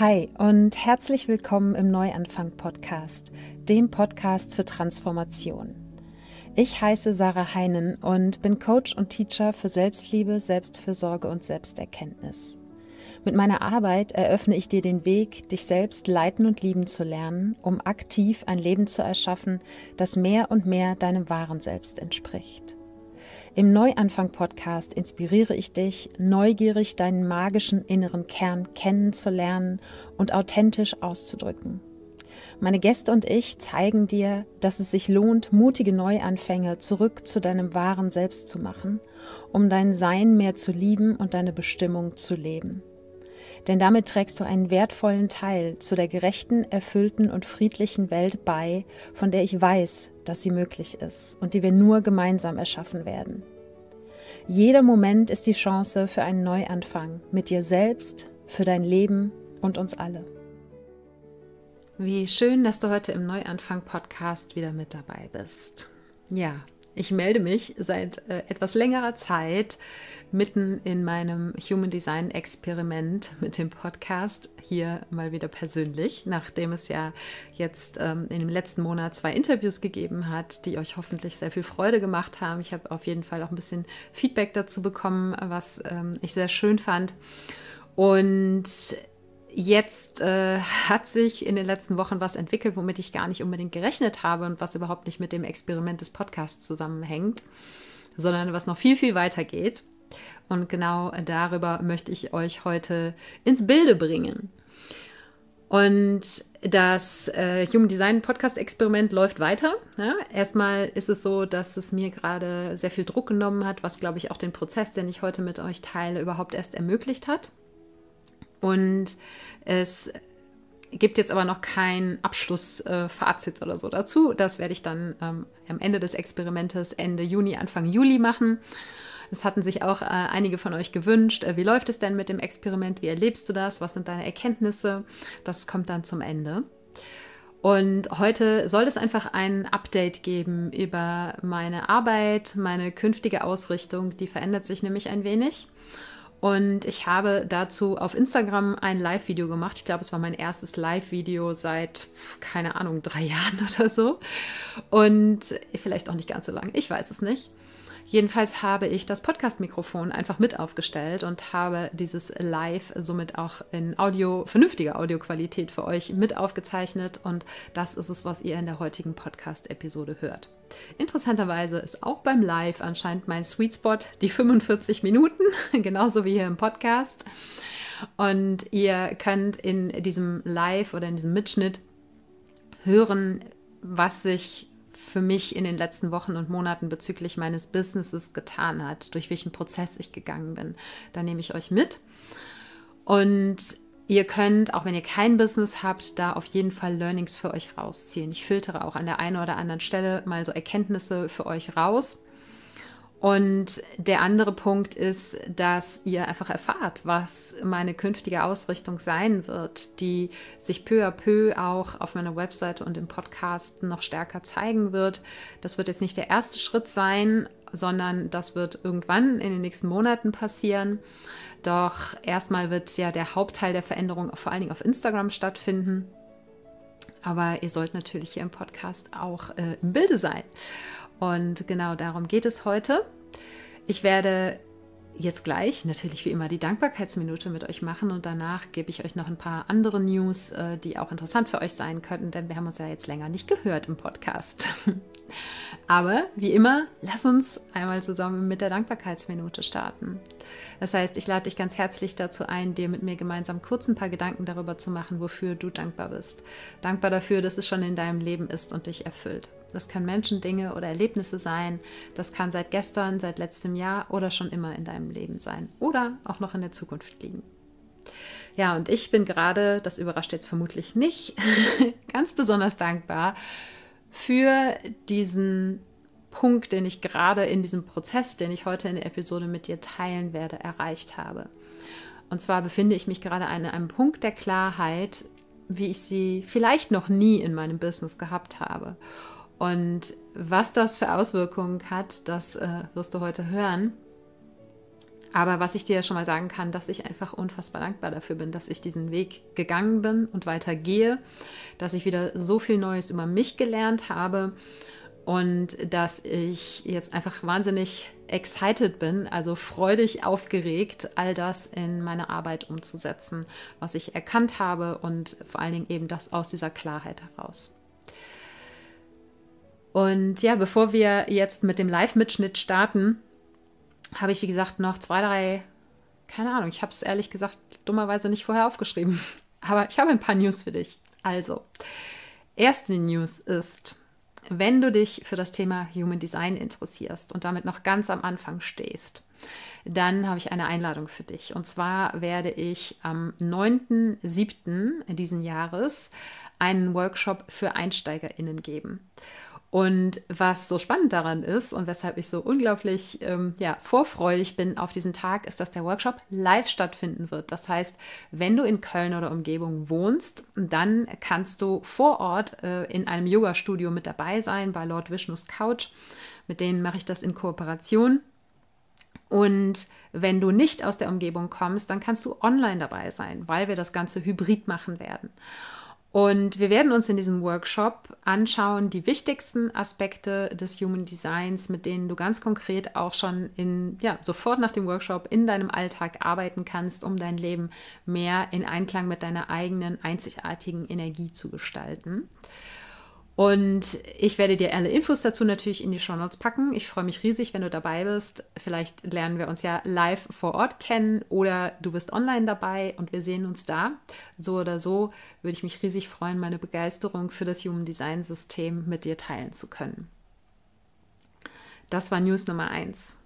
Hi und herzlich willkommen im Neuanfang-Podcast, dem Podcast für Transformation. Ich heiße Sarah Heinen und bin Coach und Teacher für Selbstliebe, Selbstfürsorge und Selbsterkenntnis. Mit meiner Arbeit eröffne ich dir den Weg, dich selbst leiten und lieben zu lernen, um aktiv ein Leben zu erschaffen, das mehr und mehr deinem wahren Selbst entspricht. Im Neuanfang-Podcast inspiriere ich dich, neugierig deinen magischen inneren Kern kennenzulernen und authentisch auszudrücken. Meine Gäste und ich zeigen dir, dass es sich lohnt, mutige Neuanfänge zurück zu deinem wahren Selbst zu machen, um dein Sein mehr zu lieben und deine Bestimmung zu leben. Denn damit trägst du einen wertvollen Teil zu der gerechten, erfüllten und friedlichen Welt bei, von der ich weiß, dass sie möglich ist und die wir nur gemeinsam erschaffen werden. Jeder Moment ist die Chance für einen Neuanfang mit dir selbst, für dein Leben und uns alle. Wie schön, dass du heute im Neuanfang-Podcast wieder mit dabei bist. Ja, ich melde mich seit etwas längerer Zeit mitten in meinem Human Design Experiment mit dem Podcast, hier mal wieder persönlich, nachdem es ja jetzt in dem letzten Monat 2 Interviews gegeben hat, die euch hoffentlich sehr viel Freude gemacht haben. Ich habe auf jeden Fall auch ein bisschen Feedback dazu bekommen, was ich sehr schön fand. Und jetzt hat sich in den letzten Wochen was entwickelt, womit ich gar nicht unbedingt gerechnet habe und was überhaupt nicht mit dem Experiment des Podcasts zusammenhängt, sondern was noch viel, viel weiter geht. Und genau darüber möchte ich euch heute ins Bilde bringen. Und das Human Design Podcast Experiment läuft weiter. Ja, erstmal ist es so, dass es mir gerade sehr viel Druck genommen hat, was, glaube ich, auch den Prozess, den ich heute mit euch teile, überhaupt erst ermöglicht hat. Und es gibt jetzt aber noch kein Abschlussfazit oder so dazu. Das werde ich dann am Ende des Experimentes Ende Juni, Anfang Juli machen. Es hatten sich auch einige von euch gewünscht. Wie läuft es denn mit dem Experiment? Wie erlebst du das? Was sind deine Erkenntnisse? Das kommt dann zum Ende. Und heute soll es einfach ein Update geben über meine Arbeit, meine künftige Ausrichtung. Die verändert sich nämlich ein wenig. Und ich habe dazu auf Instagram ein Live-Video gemacht. Ich glaube, es war mein erstes Live-Video seit, keine Ahnung, 3 Jahren oder so. Und vielleicht auch nicht ganz so lang, ich weiß es nicht. Jedenfalls habe ich das Podcast-Mikrofon einfach mit aufgestellt und habe dieses Live somit auch in vernünftiger Audioqualität für euch mit aufgezeichnet. Und das ist es, was ihr in der heutigen Podcast-Episode hört. Interessanterweise ist auch beim Live anscheinend mein Sweet Spot die 45 Minuten, genauso wie hier im Podcast. Und ihr könnt in diesem Live oder in diesem Mitschnitt hören, was sich für mich in den letzten Wochen und Monaten bezüglich meines Businesses getan hat, durch welchen Prozess ich gegangen bin. Da nehme ich euch mit. Und ihr könnt, auch wenn ihr kein Business habt, da auf jeden Fall Learnings für euch rausziehen. Ich filtere auch an der einen oder anderen Stelle mal so Erkenntnisse für euch raus. Und der andere Punkt ist, dass ihr einfach erfahrt, was meine künftige Ausrichtung sein wird, die sich peu à peu auch auf meiner Webseite und im Podcast noch stärker zeigen wird. Das wird jetzt nicht der erste Schritt sein, sondern das wird irgendwann in den nächsten Monaten passieren. Doch erstmal wird ja der Hauptteil der Veränderung vor allen Dingen auf Instagram stattfinden. Aber ihr sollt natürlich hier im Podcast auch im Bilde sein. Und genau darum geht es heute. Ich werde jetzt gleich natürlich wie immer die Dankbarkeitsminute mit euch machen und danach gebe ich euch noch ein paar andere News, die auch interessant für euch sein könnten, denn wir haben uns ja jetzt länger nicht gehört im Podcast. Aber wie immer, lass uns einmal zusammen mit der Dankbarkeitsminute starten. Das heißt, ich lade dich ganz herzlich dazu ein, dir mit mir gemeinsam kurz ein paar Gedanken darüber zu machen, wofür du dankbar bist. Dankbar dafür, dass es schon in deinem Leben ist und dich erfüllt. Das können Menschen, Dinge oder Erlebnisse sein. Das kann seit gestern, seit letztem Jahr oder schon immer in deinem Leben sein oder auch noch in der Zukunft liegen. Ja, und ich bin gerade, das überrascht jetzt vermutlich nicht, ganz besonders dankbar für diesen Punkt, den ich gerade in diesem Prozess, den ich heute in der Episode mit dir teilen werde, erreicht habe. Und zwar befinde ich mich gerade an einem Punkt der Klarheit, wie ich sie vielleicht noch nie in meinem Business gehabt habe. Und was das für Auswirkungen hat, das wirst du heute hören. Aber was ich dir schon mal sagen kann, dass ich einfach unfassbar dankbar dafür bin, dass ich diesen Weg gegangen bin und weitergehe, dass ich wieder so viel Neues über mich gelernt habe und dass ich jetzt einfach wahnsinnig excited bin, also freudig aufgeregt, all das in meine Arbeit umzusetzen, was ich erkannt habe und vor allen Dingen eben das aus dieser Klarheit heraus. Und ja, bevor wir jetzt mit dem Live-Mitschnitt starten, habe ich, wie gesagt, noch 2, 3, keine Ahnung, ich habe es ehrlich gesagt dummerweise nicht vorher aufgeschrieben, aber ich habe ein paar News für dich. Also, erste News ist, wenn du dich für das Thema Human Design interessierst und damit noch ganz am Anfang stehst, dann habe ich eine Einladung für dich. Und zwar werde ich am 9.7. diesen Jahres einen Workshop für EinsteigerInnen geben. Und was so spannend daran ist und weshalb ich so unglaublich vorfreudig bin auf diesen Tag, ist, dass der Workshop live stattfinden wird. Das heißt, wenn du in Köln oder Umgebung wohnst, dann kannst du vor Ort in einem Yoga-Studio mit dabei sein, bei Lord Vishnus Couch. Mit denen mache ich das in Kooperation. Und wenn du nicht aus der Umgebung kommst, dann kannst du online dabei sein, weil wir das Ganze hybrid machen werden. Und wir werden uns in diesem Workshop anschauen, die wichtigsten Aspekte des Human Designs, mit denen du ganz konkret auch schon sofort nach dem Workshop in deinem Alltag arbeiten kannst, um dein Leben mehr in Einklang mit deiner eigenen einzigartigen Energie zu gestalten. Und ich werde dir alle Infos dazu natürlich in die Shownotes packen. Ich freue mich riesig, wenn du dabei bist. Vielleicht lernen wir uns ja live vor Ort kennen oder du bist online dabei und wir sehen uns da. So oder so würde ich mich riesig freuen, meine Begeisterung für das Human Design System mit dir teilen zu können. Das war News Nummer 1.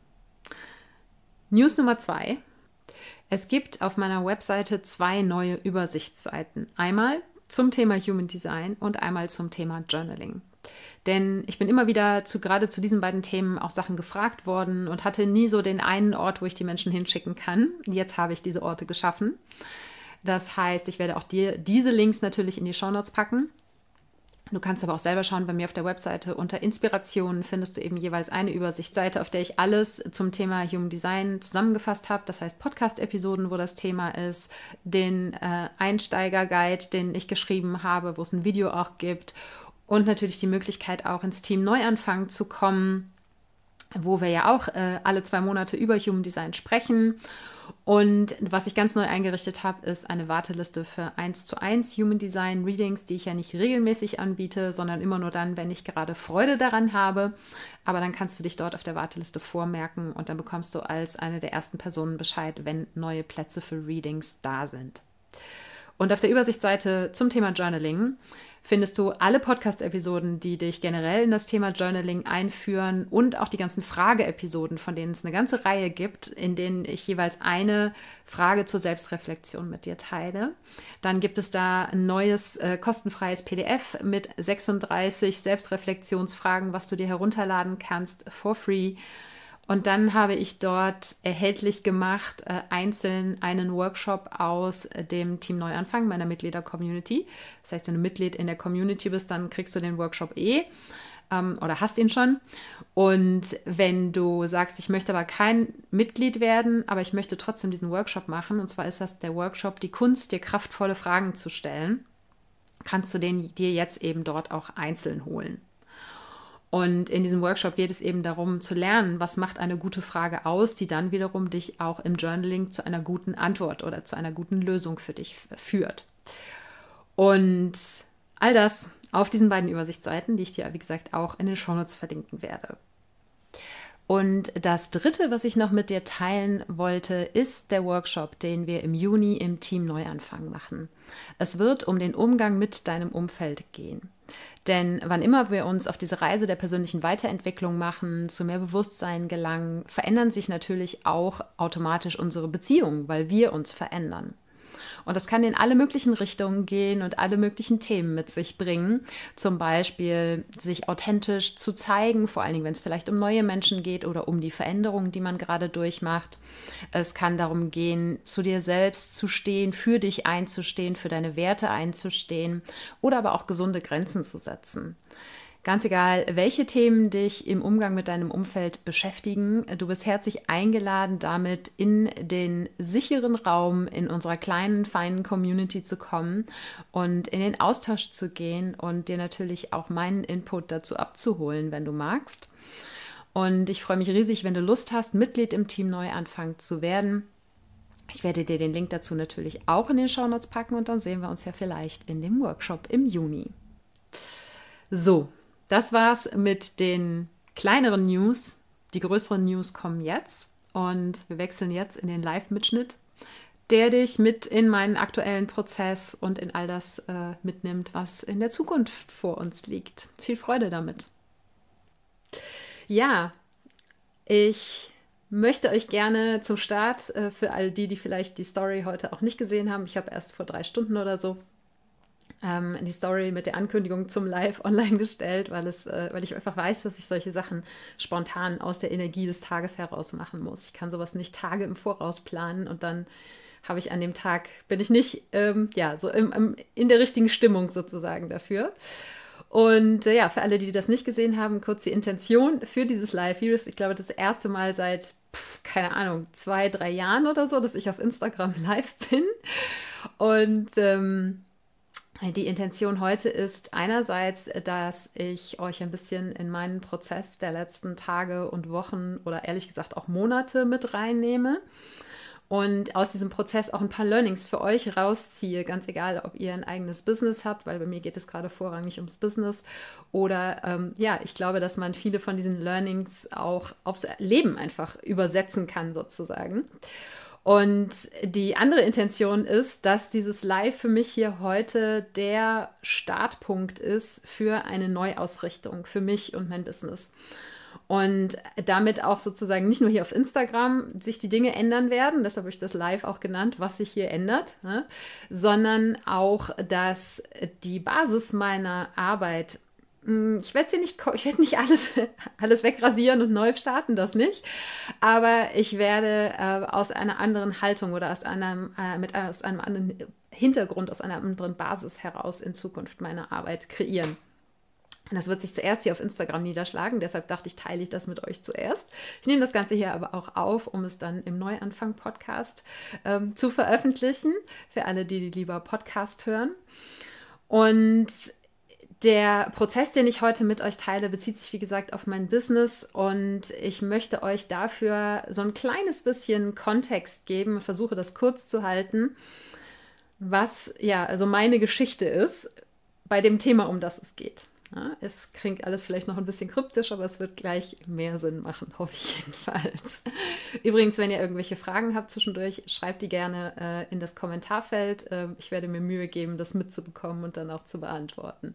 News Nummer 2. Es gibt auf meiner Webseite 2 neue Übersichtsseiten. Einmal zum Thema Human Design und einmal zum Thema Journaling. Denn ich bin immer wieder gerade zu diesen beiden Themen auch Sachen gefragt worden und hatte nie so den einen Ort, wo ich die Menschen hinschicken kann. Jetzt habe ich diese Orte geschaffen. Das heißt, ich werde auch dir diese Links natürlich in die Shownotes packen. Du kannst aber auch selber schauen, bei mir auf der Webseite unter Inspirationen findest du eben jeweils eine Übersichtsseite, auf der ich alles zum Thema Human Design zusammengefasst habe. Das heißt Podcast-Episoden, wo das Thema ist, den Einsteiger-Guide, den ich geschrieben habe, wo es ein Video auch gibt und natürlich die Möglichkeit auch ins Team Neuanfang zu kommen, wo wir ja auch alle 2 Monate über Human Design sprechen. Und was ich ganz neu eingerichtet habe, ist eine Warteliste für 1:1 Human Design Readings, die ich ja nicht regelmäßig anbiete, sondern immer nur dann, wenn ich gerade Freude daran habe. Aber dann kannst du dich dort auf der Warteliste vormerken und dann bekommst du als eine der ersten Personen Bescheid, wenn neue Plätze für Readings da sind. Und auf der Übersichtsseite zum Thema Journaling findest du alle Podcast-Episoden, die dich generell in das Thema Journaling einführen und auch die ganzen Frage-Episoden, von denen es eine ganze Reihe gibt, in denen ich jeweils eine Frage zur Selbstreflexion mit dir teile. Dann gibt es da ein neues kostenfreies PDF mit 36 Selbstreflexionsfragen, was du dir herunterladen kannst for free. Und dann habe ich dort erhältlich gemacht, einzeln einen Workshop aus dem Team Neuanfang, meiner Mitglieder-Community. Das heißt, wenn du Mitglied in der Community bist, dann kriegst du den Workshop oder hast ihn schon. Und wenn du sagst, ich möchte aber kein Mitglied werden, aber ich möchte trotzdem diesen Workshop machen, und zwar ist das der Workshop, die Kunst, dir kraftvolle Fragen zu stellen, kannst du den dir jetzt eben dort auch einzeln holen. Und in diesem Workshop geht es eben darum zu lernen, was macht eine gute Frage aus, die dann wiederum dich auch im Journaling zu einer guten Antwort oder zu einer guten Lösung für dich führt. Und all das auf diesen beiden Übersichtsseiten, die ich dir, wie gesagt, auch in den Shownotes verlinken werde. Und das Dritte, was ich noch mit dir teilen wollte, ist der Workshop, den wir im Juni im Team Neuanfang machen. Es wird um den Umgang mit deinem Umfeld gehen. Denn wann immer wir uns auf diese Reise der persönlichen Weiterentwicklung machen, zu mehr Bewusstsein gelangen, verändern sich natürlich auch automatisch unsere Beziehungen, weil wir uns verändern. Und das kann in alle möglichen Richtungen gehen und alle möglichen Themen mit sich bringen. Zum Beispiel sich authentisch zu zeigen, vor allen Dingen, wenn es vielleicht um neue Menschen geht oder um die Veränderungen, die man gerade durchmacht. Es kann darum gehen, zu dir selbst zu stehen, für dich einzustehen, für deine Werte einzustehen oder aber auch gesunde Grenzen zu setzen. Ganz egal, welche Themen dich im Umgang mit deinem Umfeld beschäftigen, du bist herzlich eingeladen, damit in den sicheren Raum in unserer kleinen, feinen Community zu kommen und in den Austausch zu gehen und dir natürlich auch meinen Input dazu abzuholen, wenn du magst. Und ich freue mich riesig, wenn du Lust hast, Mitglied im Team Neuanfang zu werden. Ich werde dir den Link dazu natürlich auch in den Shownotes packen und dann sehen wir uns ja vielleicht in dem Workshop im Juni. So, das war's mit den kleineren News. Die größeren News kommen jetzt und wir wechseln jetzt in den Live-Mitschnitt, der dich mit in meinen aktuellen Prozess und in all das mitnimmt, was in der Zukunft vor uns liegt. Viel Freude damit. Ja, ich möchte euch gerne zum Start, für all die vielleicht die Story heute auch nicht gesehen haben, ich habe erst vor 3 Stunden oder so die Story mit der Ankündigung zum Live online gestellt, weil ich einfach weiß, dass ich solche Sachen spontan aus der Energie des Tages heraus machen muss. Ich kann sowas nicht Tage im Voraus planen und dann habe ich an dem Tag, bin ich nicht so in der richtigen Stimmung sozusagen dafür. Und für alle, die das nicht gesehen haben, kurz die Intention für dieses Live-Video. Ich glaube, das erste Mal seit, keine Ahnung, 2, 3 Jahren oder so, dass ich auf Instagram live bin. Und die Intention heute ist einerseits, dass ich euch ein bisschen in meinen Prozess der letzten Tage und Wochen oder ehrlich gesagt auch Monate mit reinnehme. Und aus diesem Prozess auch ein paar Learnings für euch rausziehe, ganz egal, ob ihr ein eigenes Business habt, weil bei mir geht es gerade vorrangig ums Business. Oder ich glaube, dass man viele von diesen Learnings auch aufs Leben einfach übersetzen kann sozusagen. Und die andere Intention ist, dass dieses Live für mich hier heute der Startpunkt ist für eine Neuausrichtung für mich und mein Business. Und damit auch sozusagen nicht nur hier auf Instagram sich die Dinge ändern werden, deshalb habe ich das Live auch genannt, was sich hier ändert, ne? Sondern auch, dass die Basis meiner Arbeit, ich werde nicht alles wegrasieren und neu starten, das nicht, aber ich werde aus einer anderen Haltung oder aus einem anderen Hintergrund, aus einer anderen Basis heraus in Zukunft meine Arbeit kreieren. Und das wird sich zuerst hier auf Instagram niederschlagen, deshalb dachte ich, teile ich das mit euch zuerst. Ich nehme das Ganze hier aber auch auf, um es dann im Neuanfang-Podcast zu veröffentlichen, für alle, die lieber Podcast hören. Und der Prozess, den ich heute mit euch teile, bezieht sich, wie gesagt, auf mein Business und ich möchte euch dafür so ein kleines bisschen Kontext geben und versuche das kurz zu halten, was also meine Geschichte ist bei dem Thema, um das es geht. Ja, es klingt alles vielleicht noch ein bisschen kryptisch, aber es wird gleich mehr Sinn machen, hoffe ich jedenfalls. Übrigens, wenn ihr irgendwelche Fragen habt zwischendurch, schreibt die gerne in das Kommentarfeld. Ich werde mir Mühe geben, das mitzubekommen und dann auch zu beantworten.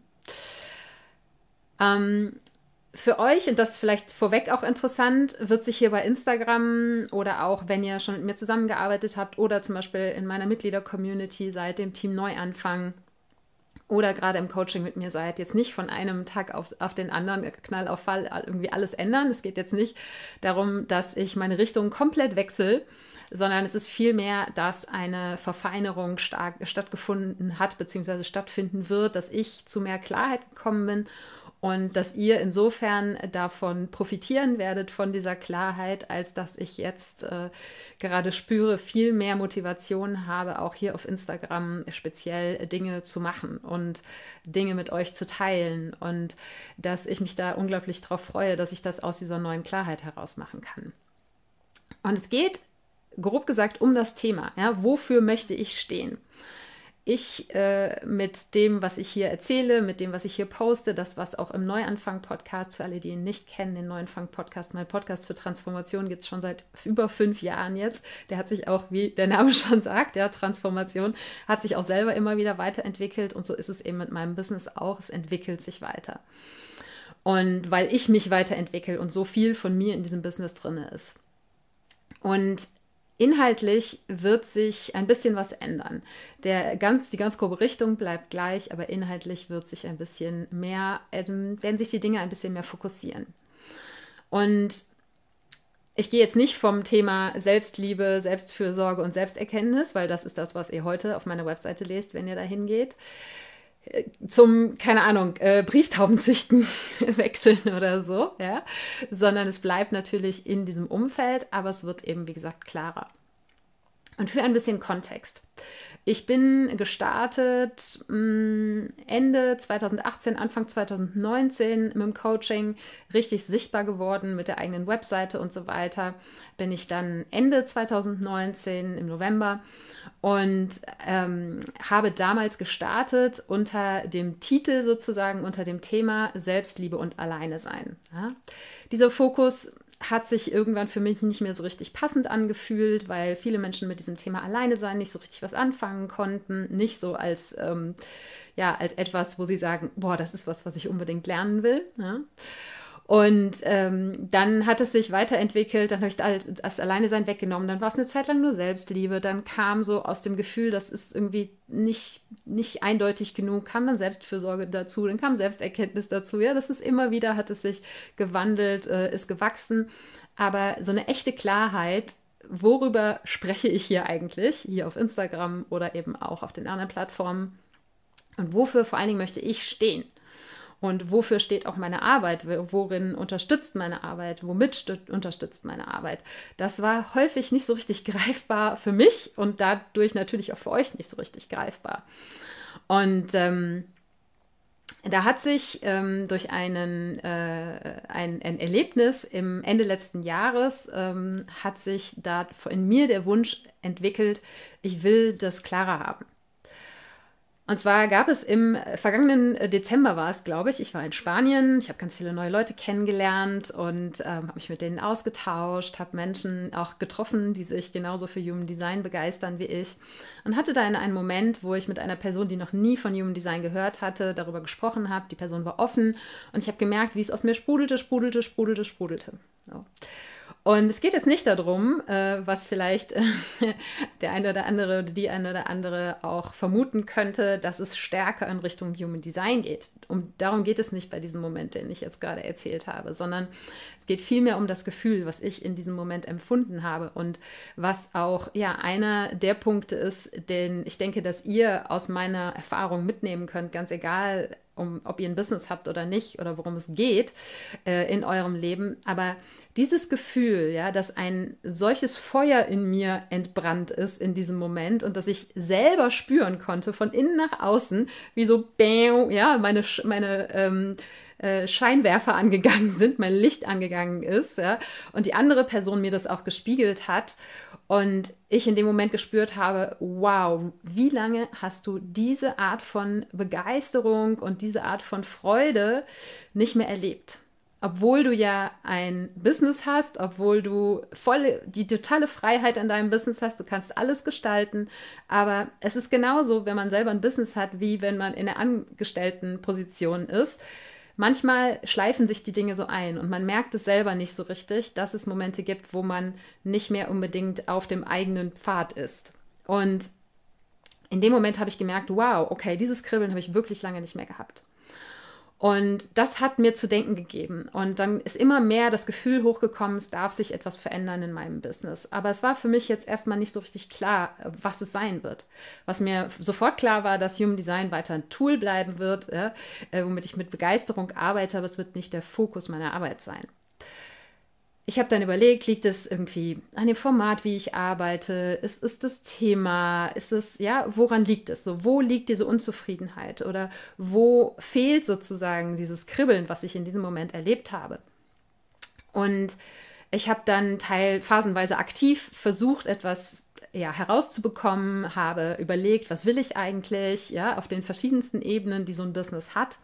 Für euch, und das ist vielleicht vorweg auch interessant, wird sich hier bei Instagram oder auch, wenn ihr schon mit mir zusammengearbeitet habt oder zum Beispiel in meiner Mitglieder-Community seit dem Team Neuanfang oder gerade im Coaching mit mir seid, jetzt nicht von einem Tag auf den anderen, Knall auf Fall, irgendwie alles ändern. Es geht jetzt nicht darum, dass ich meine Richtung komplett wechsle, sondern es ist vielmehr, dass eine Verfeinerung stattgefunden hat bzw. stattfinden wird, dass ich zu mehr Klarheit gekommen bin und dass ihr insofern davon profitieren werdet, von dieser Klarheit, als dass ich jetzt gerade spüre, viel mehr Motivation habe, auch hier auf Instagram speziell Dinge zu machen und Dinge mit euch zu teilen und dass ich mich da unglaublich drauf freue, dass ich das aus dieser neuen Klarheit heraus machen kann. Und es geht, grob gesagt, um das Thema. Ja, wofür möchte ich stehen? Ich mit dem, was ich hier erzähle, mit dem, was ich hier poste, das, was auch im Neuanfang-Podcast, für alle, die ihn nicht kennen, den Neuanfang-Podcast, mein Podcast für Transformation gibt es schon seit über 5 Jahren jetzt. Der hat sich auch, wie der Name schon sagt, Transformation, hat sich auch selber immer wieder weiterentwickelt und so ist es eben mit meinem Business auch, es entwickelt sich weiter. Und weil ich mich weiterentwickle und so viel von mir in diesem Business drin ist. Und inhaltlich wird sich ein bisschen was ändern. Die ganz grobe Richtung bleibt gleich, aber inhaltlich wird sich ein bisschen mehr, werden sich die Dinge ein bisschen mehr fokussieren. Und ich gehe jetzt nicht vom Thema Selbstliebe, Selbstfürsorge und Selbsterkenntnis, weil das ist das, was ihr heute auf meiner Webseite lest, wenn ihr da hingeht. zum, keine Ahnung, Brieftaubenzüchten wechseln oder so, ja, sondern es bleibt natürlich in diesem Umfeld, aber es wird eben, wie gesagt, klarer. Und für ein bisschen Kontext. Ich bin gestartet Ende 2018, Anfang 2019 mit dem Coaching, richtig sichtbar geworden mit der eigenen Webseite und so weiter. Bin ich dann Ende 2019 im November und habe damals gestartet unter dem Titel sozusagen, unter dem Thema Selbstliebe und Alleine sein. Ja? Dieser Fokus hat sich irgendwann für mich nicht mehr so richtig passend angefühlt, weil viele Menschen mit diesem Thema Alleine sein nicht so richtig was anfangen konnten. Nicht so als, als etwas, wo sie sagen, boah, das ist was ich unbedingt lernen will. Ja? Und dann hat es sich weiterentwickelt, dann habe ich das Alleinesein weggenommen, dann war es eine Zeit lang nur Selbstliebe, dann kam so aus dem Gefühl, das ist irgendwie nicht eindeutig genug, kam dann Selbstfürsorge dazu, dann kam Selbsterkenntnis dazu, ja, das ist immer wieder, hat es sich gewandelt, ist gewachsen, aber so eine echte Klarheit, worüber spreche ich hier eigentlich, hier auf Instagram oder eben auch auf den anderen Plattformen und wofür vor allen Dingen möchte ich stehen? Und wofür steht auch meine Arbeit? Worin unterstützt meine Arbeit? Womit unterstützt meine Arbeit? Das war häufig nicht so richtig greifbar für mich und dadurch natürlich auch für euch nicht so richtig greifbar. Und da hat sich durch ein Erlebnis im Ende letzten Jahres hat sich da in mir der Wunsch entwickelt, ich will das klarer haben. Und zwar gab es im vergangenen Dezember war es, glaube ich, ich war in Spanien, ich habe ganz viele neue Leute kennengelernt und habe mich mit denen ausgetauscht, habe Menschen auch getroffen, die sich genauso für Human Design begeistern wie ich und hatte da einen Moment, wo ich mit einer Person, die noch nie von Human Design gehört hatte, darüber gesprochen habe. Die Person war offen und ich habe gemerkt, wie es aus mir sprudelte. So. Und es geht jetzt nicht darum, was vielleicht der eine oder andere oder die eine oder andere auch vermuten könnte, dass es stärker in Richtung Human Design geht. Darum geht es nicht bei diesem Moment, den ich jetzt gerade erzählt habe, sondern es geht vielmehr um das Gefühl, was ich in diesem Moment empfunden habe und was auch einer der Punkte ist, den ich denke, dass ihr aus meiner Erfahrung mitnehmen könnt, ganz egal, ob ihr ein Business habt oder nicht oder worum es geht in eurem Leben. Aber dieses Gefühl, ja, dass ein solches Feuer in mir entbrannt ist in diesem Moment und dass ich selber spüren konnte, von innen nach außen, wie so bäm, ja, meine Scheinwerfer angegangen sind, mein Licht angegangen ist, ja, und die andere Person mir das auch gespiegelt hat und ich in dem Moment gespürt habe, wow, wie lange hast du diese Art von Begeisterung und diese Art von Freude nicht mehr erlebt? Obwohl du ja ein Business hast, obwohl du die totale Freiheit in deinem Business hast, du kannst alles gestalten, aber es ist genauso, wenn man selber ein Business hat, wie wenn man in einer Angestelltenposition ist. Manchmal schleifen sich die Dinge so ein und man merkt es selber nicht so richtig, dass es Momente gibt, wo man nicht mehr unbedingt auf dem eigenen Pfad ist. Und in dem Moment habe ich gemerkt, wow, okay, dieses Kribbeln habe ich wirklich lange nicht mehr gehabt. Und das hat mir zu denken gegeben. Und dann ist immer mehr das Gefühl hochgekommen, es darf sich etwas verändern in meinem Business. Aber es war für mich jetzt erstmal nicht so richtig klar, was es sein wird. Was mir sofort klar war, dass Human Design weiter ein Tool bleiben wird, womit ich mit Begeisterung arbeite, aber es wird nicht der Fokus meiner Arbeit sein. Ich habe dann überlegt, liegt es irgendwie an dem Format, wie ich arbeite? Ist das Thema? Ist es, ja, woran liegt es? So, wo liegt diese Unzufriedenheit? Oder wo fehlt sozusagen dieses Kribbeln, was ich in diesem Moment erlebt habe? Und ich habe dann phasenweise aktiv versucht, etwas herauszubekommen, habe überlegt, was will ich eigentlich, ja, auf den verschiedensten Ebenen, die so ein Business hat.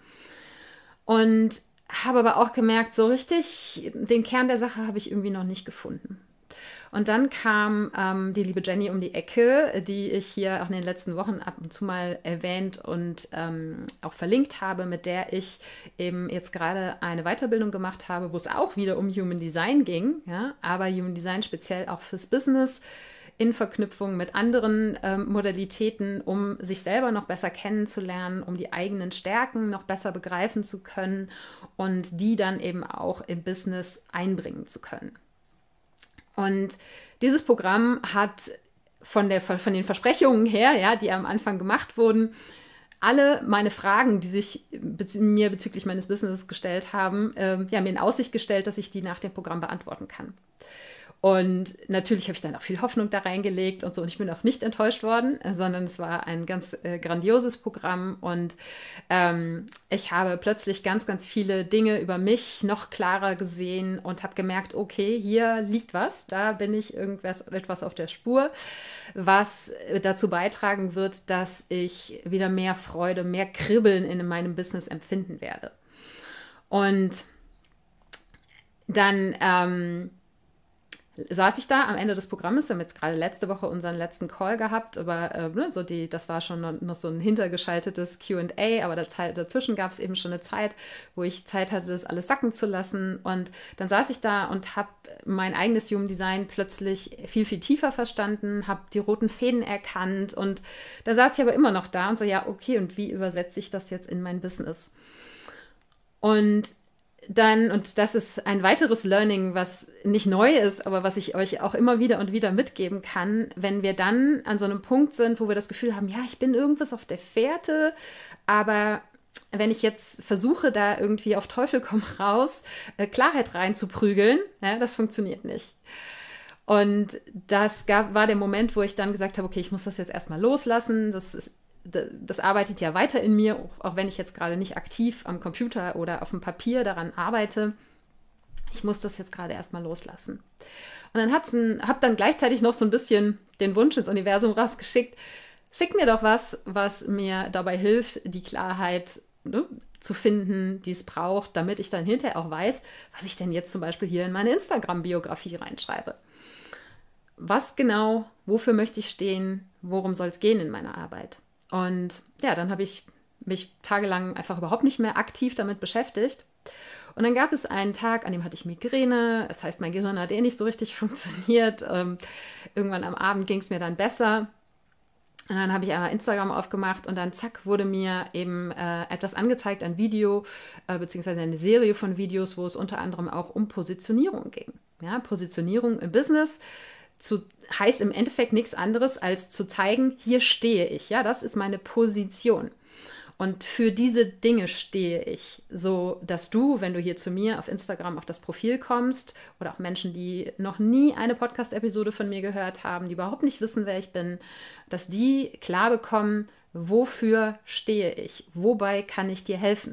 Und habe aber auch gemerkt, so richtig den Kern der Sache habe ich irgendwie noch nicht gefunden. Und dann kam die liebe Jenny um die Ecke, die ich hier auch in den letzten Wochen ab und zu mal erwähnt und auch verlinkt habe, mit der ich eben jetzt gerade eine Weiterbildung gemacht habe, wo es auch wieder um Human Design ging, ja, aber Human Design speziell auch fürs Business, in Verknüpfung mit anderen Modalitäten, um sich selber noch besser kennenzulernen, um die eigenen Stärken noch besser begreifen zu können und die dann eben auch im Business einbringen zu können. Und dieses Programm hat von den Versprechungen her, ja, die am Anfang gemacht wurden, alle meine Fragen, die sich mir bezüglich meines Business gestellt haben, mir in Aussicht gestellt, dass ich die nach dem Programm beantworten kann. Und natürlich habe ich dann auch viel Hoffnung da reingelegt und so. Und ich bin auch nicht enttäuscht worden, sondern es war ein ganz grandioses Programm. Und ich habe plötzlich ganz, ganz viele Dinge über mich noch klarer gesehen und habe gemerkt, okay, hier liegt was. Da bin ich etwas auf der Spur, was dazu beitragen wird, dass ich wieder mehr Freude, mehr Kribbeln in meinem Business empfinden werde. Und dann saß ich da am Ende des Programmes, wir haben jetzt gerade letzte Woche unseren letzten Call gehabt, aber das war schon noch so ein hintergeschaltetes Q&A, aber dazwischen gab es eben schon eine Zeit, wo ich Zeit hatte, das alles sacken zu lassen, und dann saß ich da und habe mein eigenes Human Design plötzlich viel, viel tiefer verstanden, habe die roten Fäden erkannt, und da saß ich aber immer noch da und so, ja, okay, und wie übersetze ich das jetzt in mein Business? Und das ist ein weiteres Learning, was nicht neu ist, aber was ich euch auch immer wieder und wieder mitgeben kann, wenn wir dann an so einem Punkt sind, wo wir das Gefühl haben, ja, ich bin irgendwas auf der Fährte, aber wenn ich jetzt versuche, da irgendwie auf Teufel komm raus, Klarheit reinzuprügeln, ja, das funktioniert nicht. Und war der Moment, wo ich dann gesagt habe, okay, ich muss das jetzt erstmal loslassen, das arbeitet ja weiter in mir, auch wenn ich jetzt gerade nicht aktiv am Computer oder auf dem Papier daran arbeite. Ich muss das jetzt gerade erstmal loslassen. Und dann habe dann gleichzeitig noch so ein bisschen den Wunsch ins Universum rausgeschickt, schick mir doch was mir dabei hilft, die Klarheit zu finden, die es braucht, damit ich dann hinterher auch weiß, was ich denn jetzt zum Beispiel hier in meine Instagram-Biografie reinschreibe. Was genau, wofür möchte ich stehen, worum soll es gehen in meiner Arbeit? Und ja, dann habe ich mich tagelang einfach überhaupt nicht mehr aktiv damit beschäftigt. Und dann gab es einen Tag, an dem hatte ich Migräne. Das heißt, mein Gehirn hat nicht so richtig funktioniert. Irgendwann am Abend ging es mir dann besser. Und dann habe ich einmal Instagram aufgemacht und dann zack, wurde mir eben etwas angezeigt, ein Video, beziehungsweise eine Serie von Videos, wo es unter anderem auch um Positionierung ging. Ja, Positionierung im Business heißt im Endeffekt nichts anderes, als zu zeigen, hier stehe ich. Ja, das ist meine Position. Und für diese Dinge stehe ich, so dass du, wenn du hier zu mir auf Instagram auf das Profil kommst, oder auch Menschen, die noch nie eine Podcast-Episode von mir gehört haben, die überhaupt nicht wissen, wer ich bin, dass die klar bekommen, wofür stehe ich, wobei kann ich dir helfen.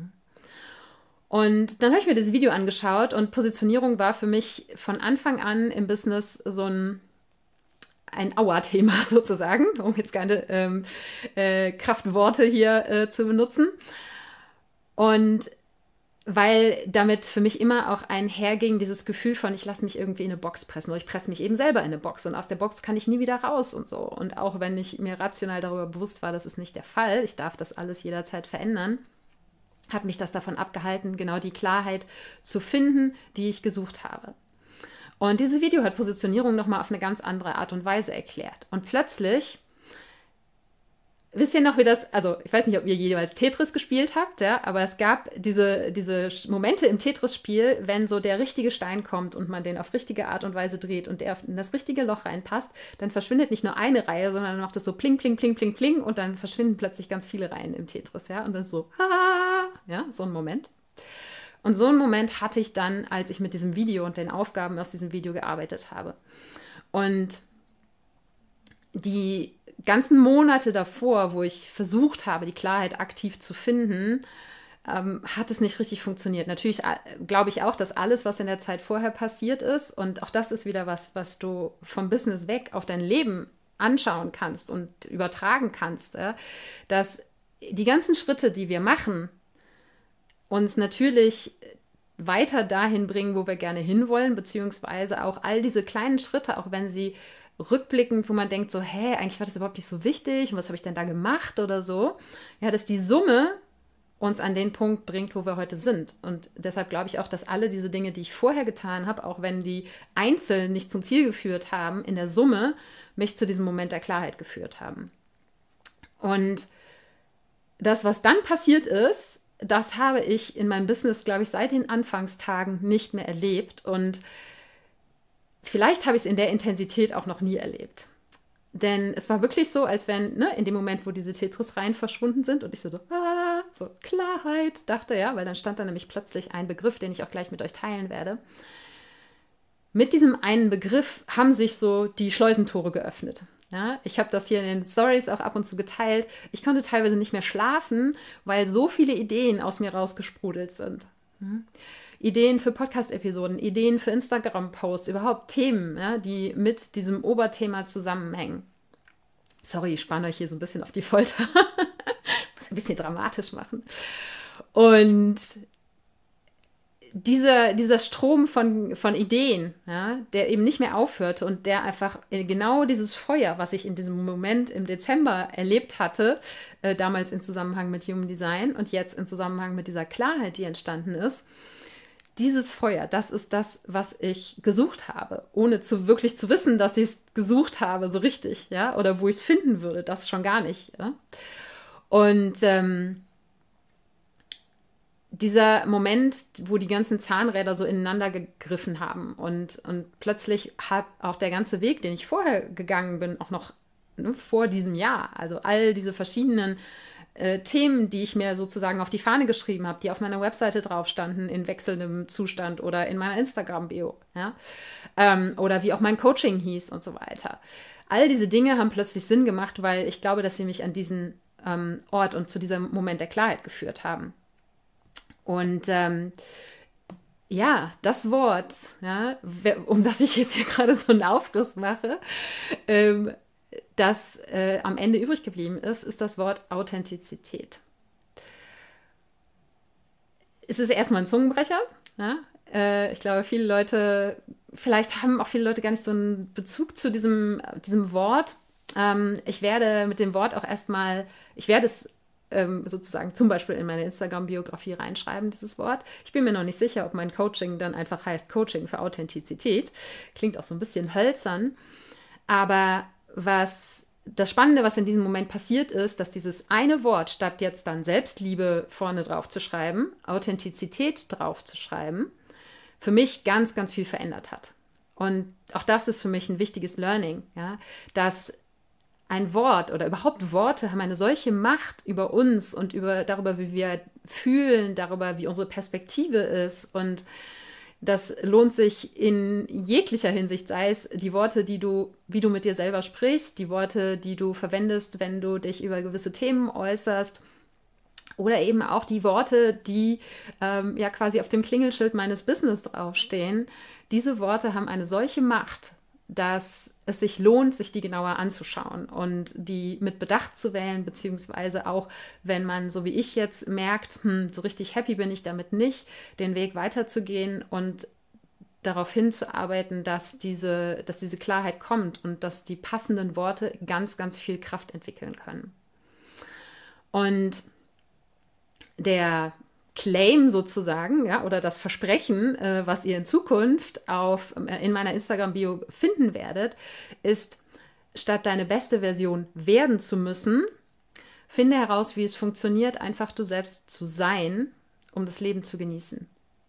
Und dann habe ich mir das Video angeschaut, und Positionierung war für mich von Anfang an im Business so ein Aua-Thema sozusagen, um jetzt keine Kraftworte hier zu benutzen. Und weil damit für mich immer auch einherging dieses Gefühl von, ich lasse mich irgendwie in eine Box pressen, oder ich presse mich eben selber in eine Box, und aus der Box kann ich nie wieder raus und so. Und auch wenn ich mir rational darüber bewusst war, das ist nicht der Fall, ich darf das alles jederzeit verändern, hat mich das davon abgehalten, genau die Klarheit zu finden, die ich gesucht habe. Und dieses Video hat Positionierung nochmal auf eine ganz andere Art und Weise erklärt. Und plötzlich, wisst ihr noch, wie das, also ich weiß nicht, ob ihr jeweils Tetris gespielt habt, ja, aber es gab diese Momente im Tetris-Spiel, wenn so der richtige Stein kommt und man den auf richtige Art und Weise dreht und der in das richtige Loch reinpasst, dann verschwindet nicht nur eine Reihe, sondern dann macht es so pling, pling, pling, pling, pling, und dann verschwinden plötzlich ganz viele Reihen im Tetris, ja, und das ist so, ja, so ein Moment. Und so einen Moment hatte ich dann, als ich mit diesem Video und den Aufgaben aus diesem Video gearbeitet habe. Und die ganzen Monate davor, wo ich versucht habe, die Klarheit aktiv zu finden, hat es nicht richtig funktioniert. Natürlich glaube ich auch, dass alles, was in der Zeit vorher passiert ist, und auch das ist wieder was du vom Business weg auf dein Leben anschauen kannst und übertragen kannst, dass die ganzen Schritte, die wir machen, uns natürlich weiter dahin bringen, wo wir gerne hinwollen, beziehungsweise auch all diese kleinen Schritte, auch wenn sie rückblickend, wo man denkt so, eigentlich war das überhaupt nicht so wichtig und was habe ich denn da gemacht oder so, ja, dass die Summe uns an den Punkt bringt, wo wir heute sind. Und deshalb glaube ich auch, dass alle diese Dinge, die ich vorher getan habe, auch wenn die einzeln nicht zum Ziel geführt haben, in der Summe mich zu diesem Moment der Klarheit geführt haben. Und das, was dann passiert ist, das habe ich in meinem Business, glaube ich, seit den Anfangstagen nicht mehr erlebt. Und vielleicht habe ich es in der Intensität auch noch nie erlebt. Denn es war wirklich so, als wenn, ne, in dem Moment, wo diese Tetris-Reihen verschwunden sind und ich so Klarheit dachte, ja, weil dann stand da nämlich plötzlich ein Begriff, den ich auch gleich mit euch teilen werde. Mit diesem einen Begriff haben sich so die Schleusentore geöffnet. Ja, ich habe das hier in den Stories auch ab und zu geteilt. Ich konnte teilweise nicht mehr schlafen, weil so viele Ideen aus mir rausgesprudelt sind. Ideen für Podcast-Episoden, Ideen für Instagram-Posts, überhaupt Themen, ja, die mit diesem Oberthema zusammenhängen. Sorry, ich spanne euch hier so ein bisschen auf die Folter. Muss ein bisschen dramatisch machen. Und dieser Strom von Ideen, ja, der eben nicht mehr aufhörte und der einfach genau dieses Feuer, was ich in diesem Moment im Dezember erlebt hatte, damals in Zusammenhang mit Human Design und jetzt in Zusammenhang mit dieser Klarheit, die entstanden ist, dieses Feuer, das ist das, was ich gesucht habe, ohne wirklich zu wissen, dass ich es gesucht habe, so richtig, ja, oder wo ich es finden würde, das schon gar nicht. Ja? Und dieser Moment, wo die ganzen Zahnräder so ineinander gegriffen haben und plötzlich hat auch der ganze Weg, den ich vorher gegangen bin, auch noch vor diesem Jahr, also all diese verschiedenen Themen, die ich mir sozusagen auf die Fahne geschrieben habe, die auf meiner Webseite drauf standen, in wechselndem Zustand oder in meiner Instagram-Bio, ja? Oder wie auch mein Coaching hieß und so weiter. All diese Dinge haben plötzlich Sinn gemacht, weil ich glaube, dass sie mich an diesen Ort und zu diesem Moment der Klarheit geführt haben. Und ja, das Wort, ja, um das ich jetzt hier gerade so einen Aufriss mache, das am Ende übrig geblieben ist das Wort Authentizität. Es ist erstmal ein Zungenbrecher. Ja? Ich glaube, vielleicht haben auch viele Leute gar nicht so einen Bezug zu diesem Wort. Ich werde mit dem Wort auch ich werde es sozusagen zum Beispiel in meine Instagram-Biografie reinschreiben, dieses Wort. Ich bin mir noch nicht sicher, ob mein Coaching dann einfach heißt Coaching für Authentizität. Klingt auch so ein bisschen hölzern. Aber das Spannende, was in diesem Moment passiert ist, dass dieses eine Wort, statt jetzt dann Selbstliebe vorne drauf zu schreiben, Authentizität drauf zu schreiben, für mich ganz, ganz viel verändert hat. Und auch das ist für mich ein wichtiges Learning, ja, dass ein Wort oder überhaupt Worte haben eine solche Macht über uns und darüber, wie wir fühlen, darüber, wie unsere Perspektive ist. Und das lohnt sich in jeglicher Hinsicht, sei es die Worte, wie du mit dir selber sprichst, die Worte, die du verwendest, wenn du dich über gewisse Themen äußerst, oder eben auch die Worte, die ja quasi auf dem Klingelschild meines Business draufstehen. Diese Worte haben eine solche Macht, dass es sich lohnt, sich die genauer anzuschauen und die mit Bedacht zu wählen, beziehungsweise auch, wenn man, so wie ich jetzt, merkt, so richtig happy bin ich damit nicht, den Weg weiterzugehen und darauf hinzuarbeiten, dass diese Klarheit kommt und dass die passenden Worte ganz, ganz viel Kraft entwickeln können. Und der Claim sozusagen, ja, oder das Versprechen, was ihr in Zukunft in meiner Instagram-Bio finden werdet, ist, statt deine beste Version werden zu müssen, finde heraus, wie es funktioniert, einfach du selbst zu sein, um das Leben zu genießen.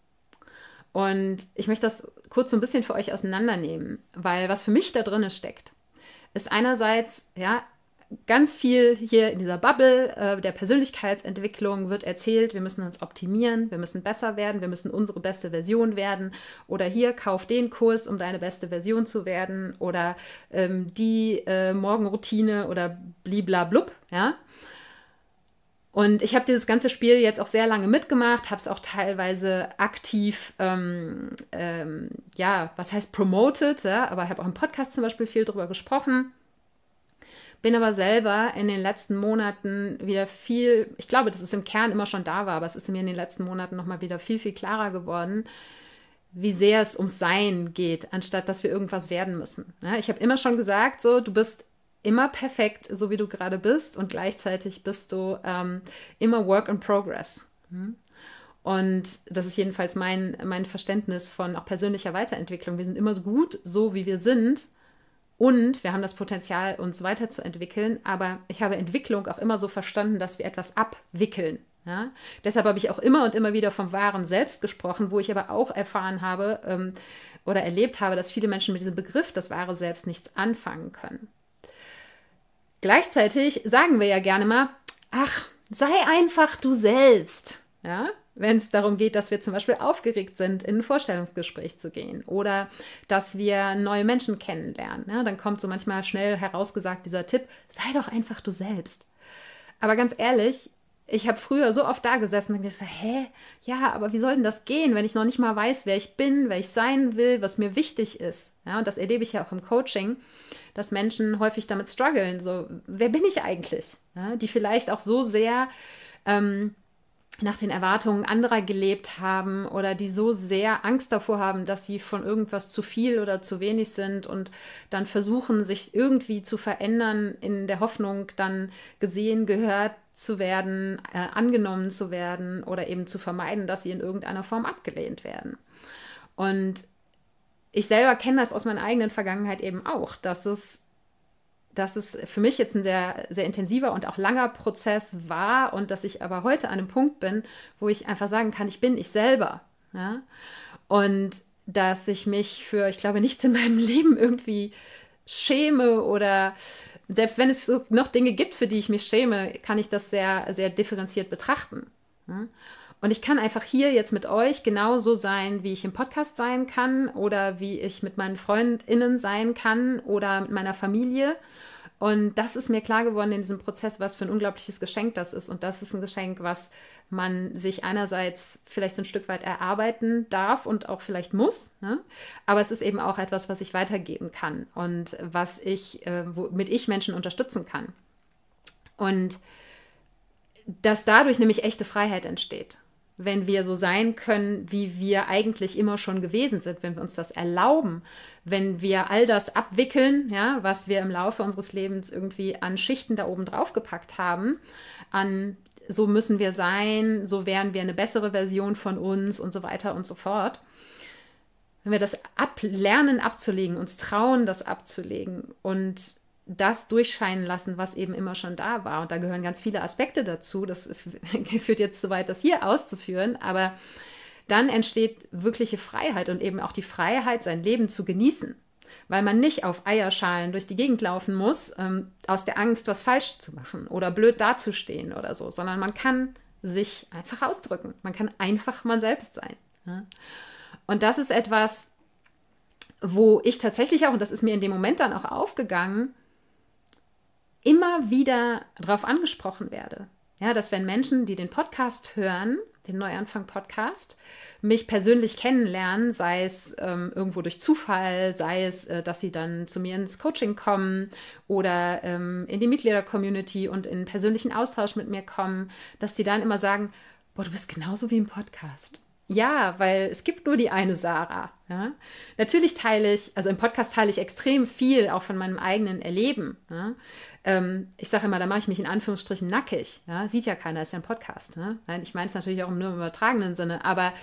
Und ich möchte das kurz so ein bisschen für euch auseinandernehmen, weil was für mich da drin steckt, ist einerseits, ja, ganz viel hier in dieser Bubble der Persönlichkeitsentwicklung wird erzählt, wir müssen uns optimieren, wir müssen besser werden, wir müssen unsere beste Version werden oder hier, kauf den Kurs, um deine beste Version zu werden oder die Morgenroutine oder bliblablub, ja. Und ich habe dieses ganze Spiel jetzt auch sehr lange mitgemacht, habe es auch teilweise aktiv, ja, was heißt promoted, ja, aber habe auch im Podcast zum Beispiel viel drüber gesprochen. Bin aber selber in den letzten Monaten wieder ich glaube, dass es im Kern immer schon da war, aber es ist mir in den letzten Monaten nochmal wieder viel, viel klarer geworden, wie sehr es ums Sein geht, anstatt dass wir irgendwas werden müssen. Ja, ich habe immer schon gesagt, so, du bist immer perfekt, so wie du gerade bist und gleichzeitig bist du immer Work in Progress. Und das ist jedenfalls mein Verständnis von auch persönlicher Weiterentwicklung. Wir sind immer gut, so wie wir sind. Und wir haben das Potenzial, uns weiterzuentwickeln, aber ich habe Entwicklung auch immer so verstanden, dass wir etwas abwickeln. Ja? Deshalb habe ich auch immer und immer wieder vom wahren Selbst gesprochen, wo ich aber auch erfahren habe oder erlebt habe, dass viele Menschen mit diesem Begriff das wahre Selbst nichts anfangen können. Gleichzeitig sagen wir ja gerne mal, ach, sei einfach du selbst, ja, wenn es darum geht, dass wir zum Beispiel aufgeregt sind, in ein Vorstellungsgespräch zu gehen oder dass wir neue Menschen kennenlernen. Ja, dann kommt so manchmal schnell herausgesagt dieser Tipp, sei doch einfach du selbst. Aber ganz ehrlich, ich habe früher so oft da gesessen und gesagt, ja, aber wie soll denn das gehen, wenn ich noch nicht mal weiß, wer ich bin, wer ich sein will, was mir wichtig ist. Ja, und das erlebe ich ja auch im Coaching, dass Menschen häufig damit strugglen, so, wer bin ich eigentlich? Ja, die vielleicht auch so sehr nach den Erwartungen anderer gelebt haben oder die so sehr Angst davor haben, dass sie von irgendwas zu viel oder zu wenig sind und dann versuchen, sich irgendwie zu verändern in der Hoffnung, dann gesehen, gehört zu werden, angenommen zu werden oder eben zu vermeiden, dass sie in irgendeiner Form abgelehnt werden. Und ich selber kenne das aus meiner eigenen Vergangenheit eben auch, dass es für mich jetzt ein sehr, sehr intensiver und auch langer Prozess war und dass ich aber heute an einem Punkt bin, wo ich einfach sagen kann, ich bin ich selber. Ja? Und dass ich mich für, ich glaube, nichts in meinem Leben irgendwie schäme oder selbst wenn es so noch Dinge gibt, für die ich mich schäme, kann ich das sehr, sehr differenziert betrachten. Ja? Und ich kann einfach hier jetzt mit euch genauso sein, wie ich im Podcast sein kann oder wie ich mit meinen FreundInnen sein kann oder mit meiner Familie. Und das ist mir klar geworden in diesem Prozess, was für ein unglaubliches Geschenk das ist. Und das ist ein Geschenk, was man sich einerseits vielleicht so ein Stück weit erarbeiten darf und auch vielleicht muss. Ne? Aber es ist eben auch etwas, was ich weitergeben kann und womit ich Menschen unterstützen kann. Und dass dadurch nämlich echte Freiheit entsteht. Wenn wir so sein können, wie wir eigentlich immer schon gewesen sind, wenn wir uns das erlauben, wenn wir all das abwickeln, ja, was wir im Laufe unseres Lebens irgendwie an Schichten da oben drauf gepackt haben, an so müssen wir sein, so wären wir eine bessere Version von uns und so weiter und so fort. Wenn wir das lernen abzulegen, uns trauen, das abzulegen und das durchscheinen lassen, was eben immer schon da war. Und da gehören ganz viele Aspekte dazu. Das führt jetzt zu weit, das hier auszuführen. Aber dann entsteht wirkliche Freiheit und eben auch die Freiheit, sein Leben zu genießen. Weil man nicht auf Eierschalen durch die Gegend laufen muss, aus der Angst, was falsch zu machen oder blöd dazustehen oder so, sondern man kann sich einfach ausdrücken. Man kann einfach man selbst sein. Ja? Und das ist etwas, wo ich tatsächlich auch, und das ist mir in dem Moment dann auch aufgegangen, immer wieder darauf angesprochen werde. Ja, dass wenn Menschen, die den Podcast hören, den Neuanfang-Podcast, mich persönlich kennenlernen, sei es irgendwo durch Zufall, sei es, dass sie dann zu mir ins Coaching kommen oder in die Mitglieder-Community und in persönlichen Austausch mit mir kommen, dass die dann immer sagen, boah, du bist genauso wie im Podcast. Ja, weil es gibt nur die eine Sarah. Ja? Natürlich also im Podcast teile ich extrem viel auch von meinem eigenen Erleben. Ja? Ich sage immer, da mache ich mich in Anführungsstrichen nackig. Ja? Sieht ja keiner, ist ja ein Podcast. Ne? Nein, ich meine es natürlich auch nur im übertragenen Sinne, aber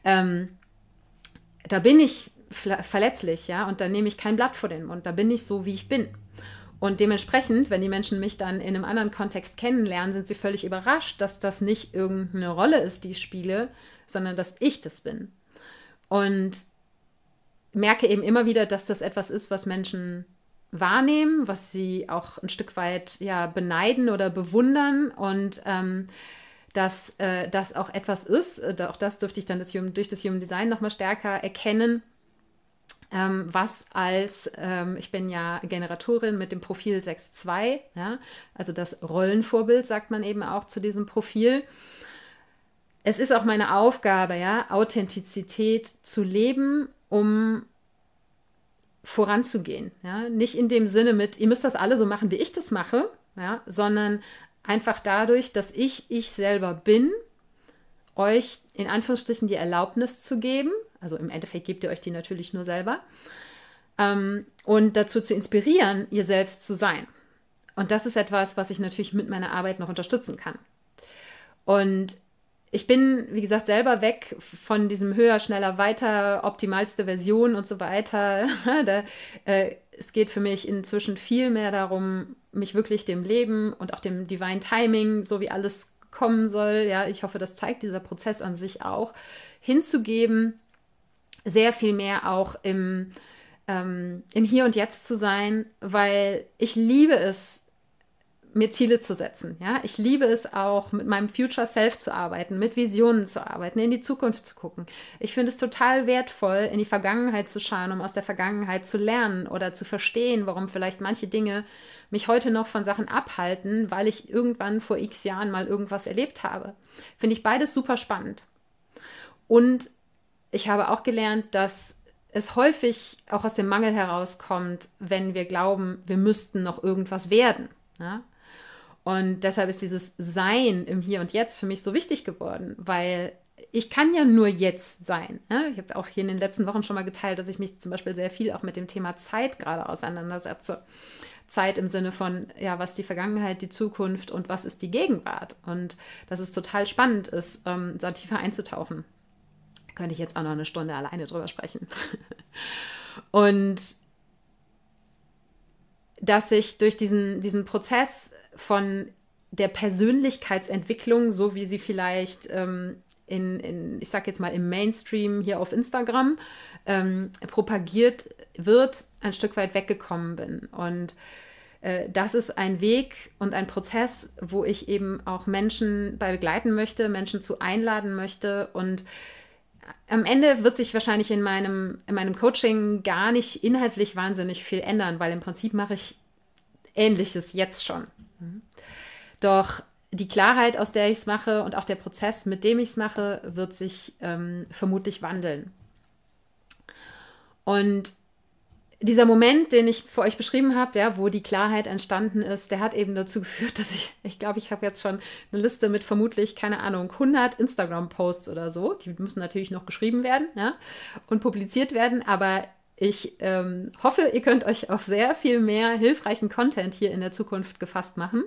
da bin ich verletzlich, ja, und da nehme ich kein Blatt vor den Mund. Da bin ich so, wie ich bin. Und dementsprechend, wenn die Menschen mich dann in einem anderen Kontext kennenlernen, sind sie völlig überrascht, dass das nicht irgendeine Rolle ist, die ich spiele, sondern dass ich das bin. Und merke eben immer wieder, dass das etwas ist, was Menschen wahrnehmen, was sie auch ein Stück weit ja, beneiden oder bewundern und dass das auch etwas ist, auch das durfte ich dann durch das Human Design nochmal stärker erkennen, was ich bin ja Generatorin mit dem Profil 6.2, ja, also das Rollenvorbild sagt man eben auch zu diesem Profil. Es ist auch meine Aufgabe, ja, Authentizität zu leben, um voranzugehen. Ja? Nicht in dem Sinne mit, ihr müsst das alle so machen, wie ich das mache, ja? Sondern einfach dadurch, dass ich selber bin, euch in Anführungsstrichen die Erlaubnis zu geben, also im Endeffekt gebt ihr euch die natürlich nur selber, und dazu zu inspirieren, ihr selbst zu sein. Und das ist etwas, was ich natürlich mit meiner Arbeit noch unterstützen kann. Und ich bin, wie gesagt, selber weg von diesem höher, schneller, weiter, optimalste Version und so weiter. Es geht für mich inzwischen viel mehr darum, mich wirklich dem Leben und auch dem Divine Timing, so wie alles kommen soll, ja, ich hoffe, das zeigt dieser Prozess an sich auch, hinzugeben, sehr viel mehr auch im Hier und Jetzt zu sein, weil ich liebe es, mir Ziele zu setzen. Ja? Ich liebe es auch, mit meinem Future Self zu arbeiten, mit Visionen zu arbeiten, in die Zukunft zu gucken. Ich finde es total wertvoll, in die Vergangenheit zu schauen, um aus der Vergangenheit zu lernen oder zu verstehen, warum vielleicht manche Dinge mich heute noch von Sachen abhalten, weil ich irgendwann vor x Jahren mal irgendwas erlebt habe. Finde ich beides super spannend. Und ich habe auch gelernt, dass es häufig auch aus dem Mangel herauskommt, wenn wir glauben, wir müssten noch irgendwas werden. Ja? Und deshalb ist dieses Sein im Hier und Jetzt für mich so wichtig geworden, weil ich kann ja nur jetzt sein. Ja? Ich habe auch hier in den letzten Wochen schon mal geteilt, dass ich mich zum Beispiel sehr viel auch mit dem Thema Zeit gerade auseinandersetze. Zeit im Sinne von, ja, was ist die Vergangenheit, die Zukunft und was ist die Gegenwart? Und dass es total spannend ist, da tiefer einzutauchen. Da könnte ich jetzt auch noch eine Stunde alleine drüber sprechen. Und dass ich durch diesen Prozess von der Persönlichkeitsentwicklung, so wie sie vielleicht ich sag jetzt mal im Mainstream hier auf Instagram propagiert wird, ein Stück weit weggekommen bin. Und das ist ein Weg und ein Prozess, wo ich eben auch Menschen bei begleiten möchte, Menschen zu einladen möchte. Und am Ende wird sich wahrscheinlich in meinem Coaching gar nicht inhaltlich wahnsinnig viel ändern, weil im Prinzip mache ich Ähnliches jetzt schon. Doch die Klarheit, aus der ich es mache und auch der Prozess, mit dem ich es mache, wird sich vermutlich wandeln. Und dieser Moment, den ich für euch beschrieben habe, ja, wo die Klarheit entstanden ist, der hat eben dazu geführt, dass ich glaube, ich habe jetzt schon eine Liste mit vermutlich, keine Ahnung, 100 Instagram-Posts oder so. Die müssen natürlich noch geschrieben werden, ja, und publiziert werden, aber ich hoffe, ihr könnt euch auf sehr viel mehr hilfreichen Content hier in der Zukunft gefasst machen.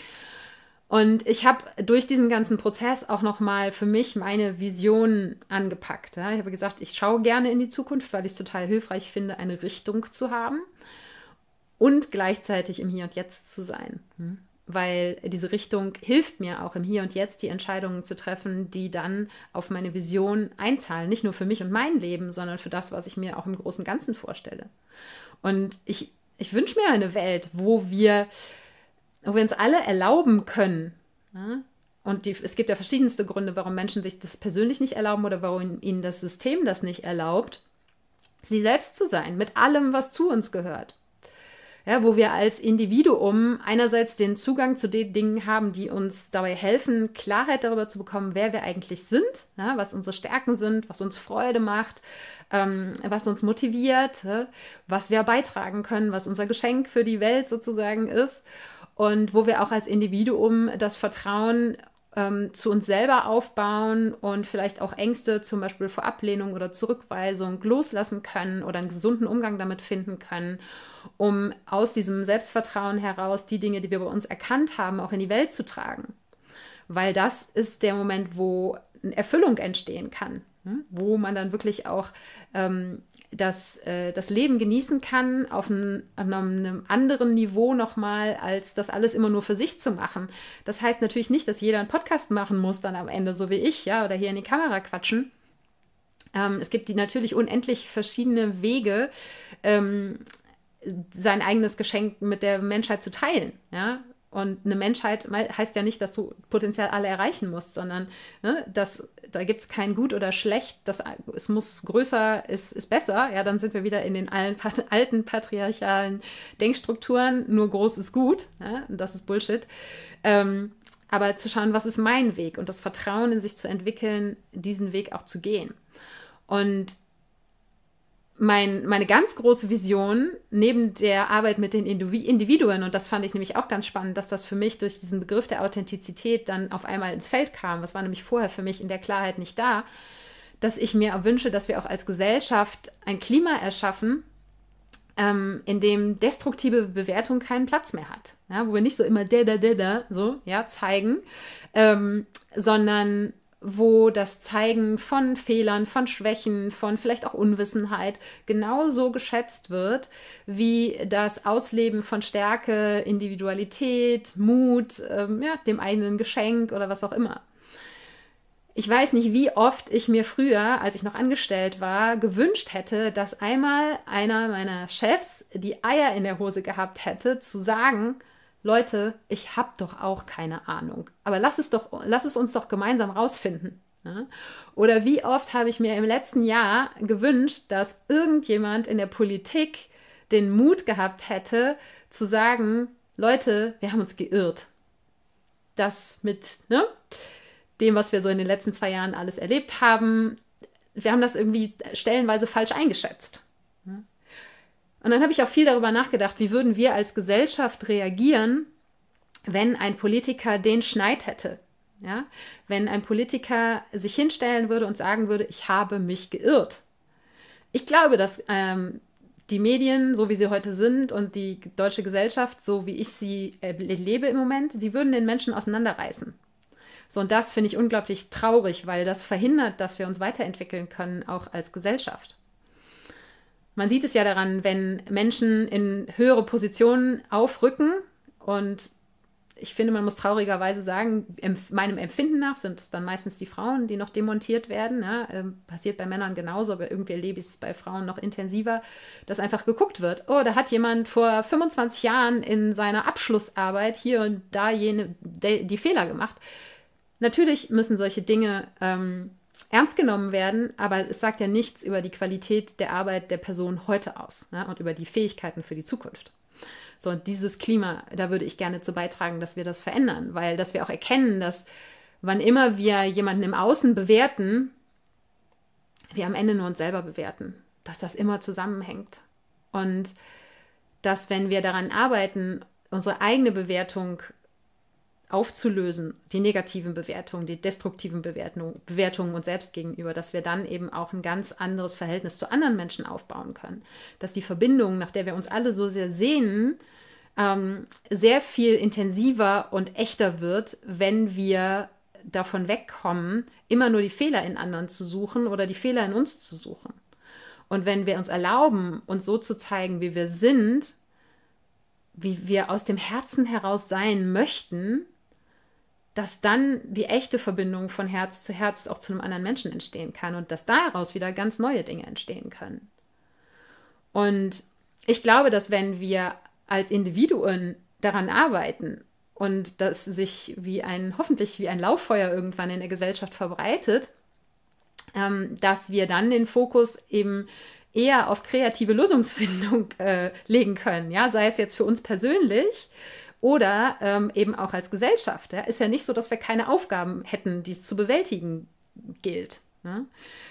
Und ich habe durch diesen ganzen Prozess auch nochmal für mich meine Vision angepackt. Ja. Ich habe gesagt, ich schaue gerne in die Zukunft, weil ich es total hilfreich finde, eine Richtung zu haben und gleichzeitig im Hier und Jetzt zu sein. Weil diese Richtung hilft mir auch im Hier und Jetzt, die Entscheidungen zu treffen, die dann auf meine Vision einzahlen. Nicht nur für mich und mein Leben, sondern für das, was ich mir auch im großen und Ganzen vorstelle. Und ich wünsche mir eine Welt, wo wir uns alle erlauben können. Ja? Und es gibt ja verschiedenste Gründe, warum Menschen sich das persönlich nicht erlauben oder warum ihnen das System das nicht erlaubt, sie selbst zu sein, mit allem, was zu uns gehört. Ja, wo wir als Individuum einerseits den Zugang zu den Dingen haben, die uns dabei helfen, Klarheit darüber zu bekommen, wer wir eigentlich sind, ja, was unsere Stärken sind, was uns Freude macht, was uns motiviert, was wir beitragen können, was unser Geschenk für die Welt sozusagen ist. Und wo wir auch als Individuum das Vertrauen zu uns selber aufbauen und vielleicht auch Ängste, zum Beispiel vor Ablehnung oder Zurückweisung, loslassen können oder einen gesunden Umgang damit finden können, um aus diesem Selbstvertrauen heraus die Dinge, die wir bei uns erkannt haben, auch in die Welt zu tragen. Weil das ist der Moment, wo eine Erfüllung entstehen kann, wo man dann wirklich auch das Leben genießen kann auf einem anderen Niveau nochmal, als das alles immer nur für sich zu machen. Das heißt natürlich nicht, dass jeder einen Podcast machen muss dann am Ende, so wie ich, ja, oder hier in die Kamera quatschen. Es gibt natürlich unendlich verschiedene Wege, sein eigenes Geschenk mit der Menschheit zu teilen, ja. Und eine Menschheit heißt ja nicht, dass du potenziell alle erreichen musst, sondern da gibt es kein Gut oder Schlecht, es muss größer, ist besser. Ja, dann sind wir wieder in den alten patriarchalen Denkstrukturen, nur groß ist gut. Ja, und das ist Bullshit. Aber zu schauen, was ist mein Weg und das Vertrauen in sich zu entwickeln, diesen Weg auch zu gehen. Und meine ganz große Vision neben der Arbeit mit den Individuen, und das fand ich nämlich auch ganz spannend, dass das für mich durch diesen Begriff der Authentizität dann auf einmal ins Feld kam, das war nämlich vorher für mich in der Klarheit nicht da, dass ich mir wünsche, dass wir auch als Gesellschaft ein Klima erschaffen, in dem destruktive Bewertung keinen Platz mehr hat, ja, wo wir nicht so immer so, ja, zeigen, sondern wo das Zeigen von Fehlern, von Schwächen, von vielleicht auch Unwissenheit genauso geschätzt wird, wie das Ausleben von Stärke, Individualität, Mut, dem eigenen Geschenk oder was auch immer. Ich weiß nicht, wie oft ich mir früher, als ich noch angestellt war, gewünscht hätte, dass einmal einer meiner Chefs die Eier in der Hose gehabt hätte, zu sagen, Leute, ich habe doch auch keine Ahnung. Aber lass es uns doch gemeinsam rausfinden. Ja? Oder wie oft habe ich mir im letzten Jahr gewünscht, dass irgendjemand in der Politik den Mut gehabt hätte, zu sagen, Leute, wir haben uns geirrt. Das mit dem, was wir so in den letzten 2 Jahren alles erlebt haben, wir haben das irgendwie stellenweise falsch eingeschätzt. Und dann habe ich auch viel darüber nachgedacht, wie würden wir als Gesellschaft reagieren, wenn ein Politiker den Schneid hätte. Ja? Wenn ein Politiker sich hinstellen würde und sagen würde, ich habe mich geirrt. Ich glaube, dass die Medien, so wie sie heute sind und die deutsche Gesellschaft, so wie ich sie lebe im Moment, sie würden den Menschen auseinanderreißen. So, und das finde ich unglaublich traurig, weil das verhindert, dass wir uns weiterentwickeln können, auch als Gesellschaft. Man sieht es ja daran, wenn Menschen in höhere Positionen aufrücken, und ich finde, man muss traurigerweise sagen, meinem Empfinden nach sind es dann meistens die Frauen, die noch demontiert werden. Ja, passiert bei Männern genauso, aber irgendwie erlebe ich es bei Frauen noch intensiver, dass einfach geguckt wird, oh, da hat jemand vor 25 Jahren in seiner Abschlussarbeit hier und da die Fehler gemacht. Natürlich müssen solche Dinge ernst genommen werden, aber es sagt ja nichts über die Qualität der Arbeit der Person heute aus, ja, und über die Fähigkeiten für die Zukunft. So, und dieses Klima, da würde ich gerne zu beitragen, dass wir das verändern, weil dass wir auch erkennen, dass wann immer wir jemanden im Außen bewerten, wir am Ende nur uns selber bewerten, dass das immer zusammenhängt. Und dass, wenn wir daran arbeiten, unsere eigene Bewertung aufzulösen, die negativen Bewertungen, die destruktiven Bewertungen uns selbst gegenüber, dass wir dann eben auch ein ganz anderes Verhältnis zu anderen Menschen aufbauen können. Dass die Verbindung, nach der wir uns alle so sehr sehnen, sehr viel intensiver und echter wird, wenn wir davon wegkommen, immer nur die Fehler in anderen zu suchen oder die Fehler in uns zu suchen. Und wenn wir uns erlauben, uns so zu zeigen, wie wir sind, wie wir aus dem Herzen heraus sein möchten, dass dann die echte Verbindung von Herz zu Herz auch zu einem anderen Menschen entstehen kann und dass daraus wieder ganz neue Dinge entstehen können. Und ich glaube, dass wenn wir als Individuen daran arbeiten und das sich hoffentlich wie ein Lauffeuer irgendwann in der Gesellschaft verbreitet, dass wir dann den Fokus eben eher auf kreative Lösungsfindung legen können, ja, sei es jetzt für uns persönlich oder eben auch als Gesellschaft. Ja. Ist ja nicht so, dass wir keine Aufgaben hätten, die es zu bewältigen gilt. Ne?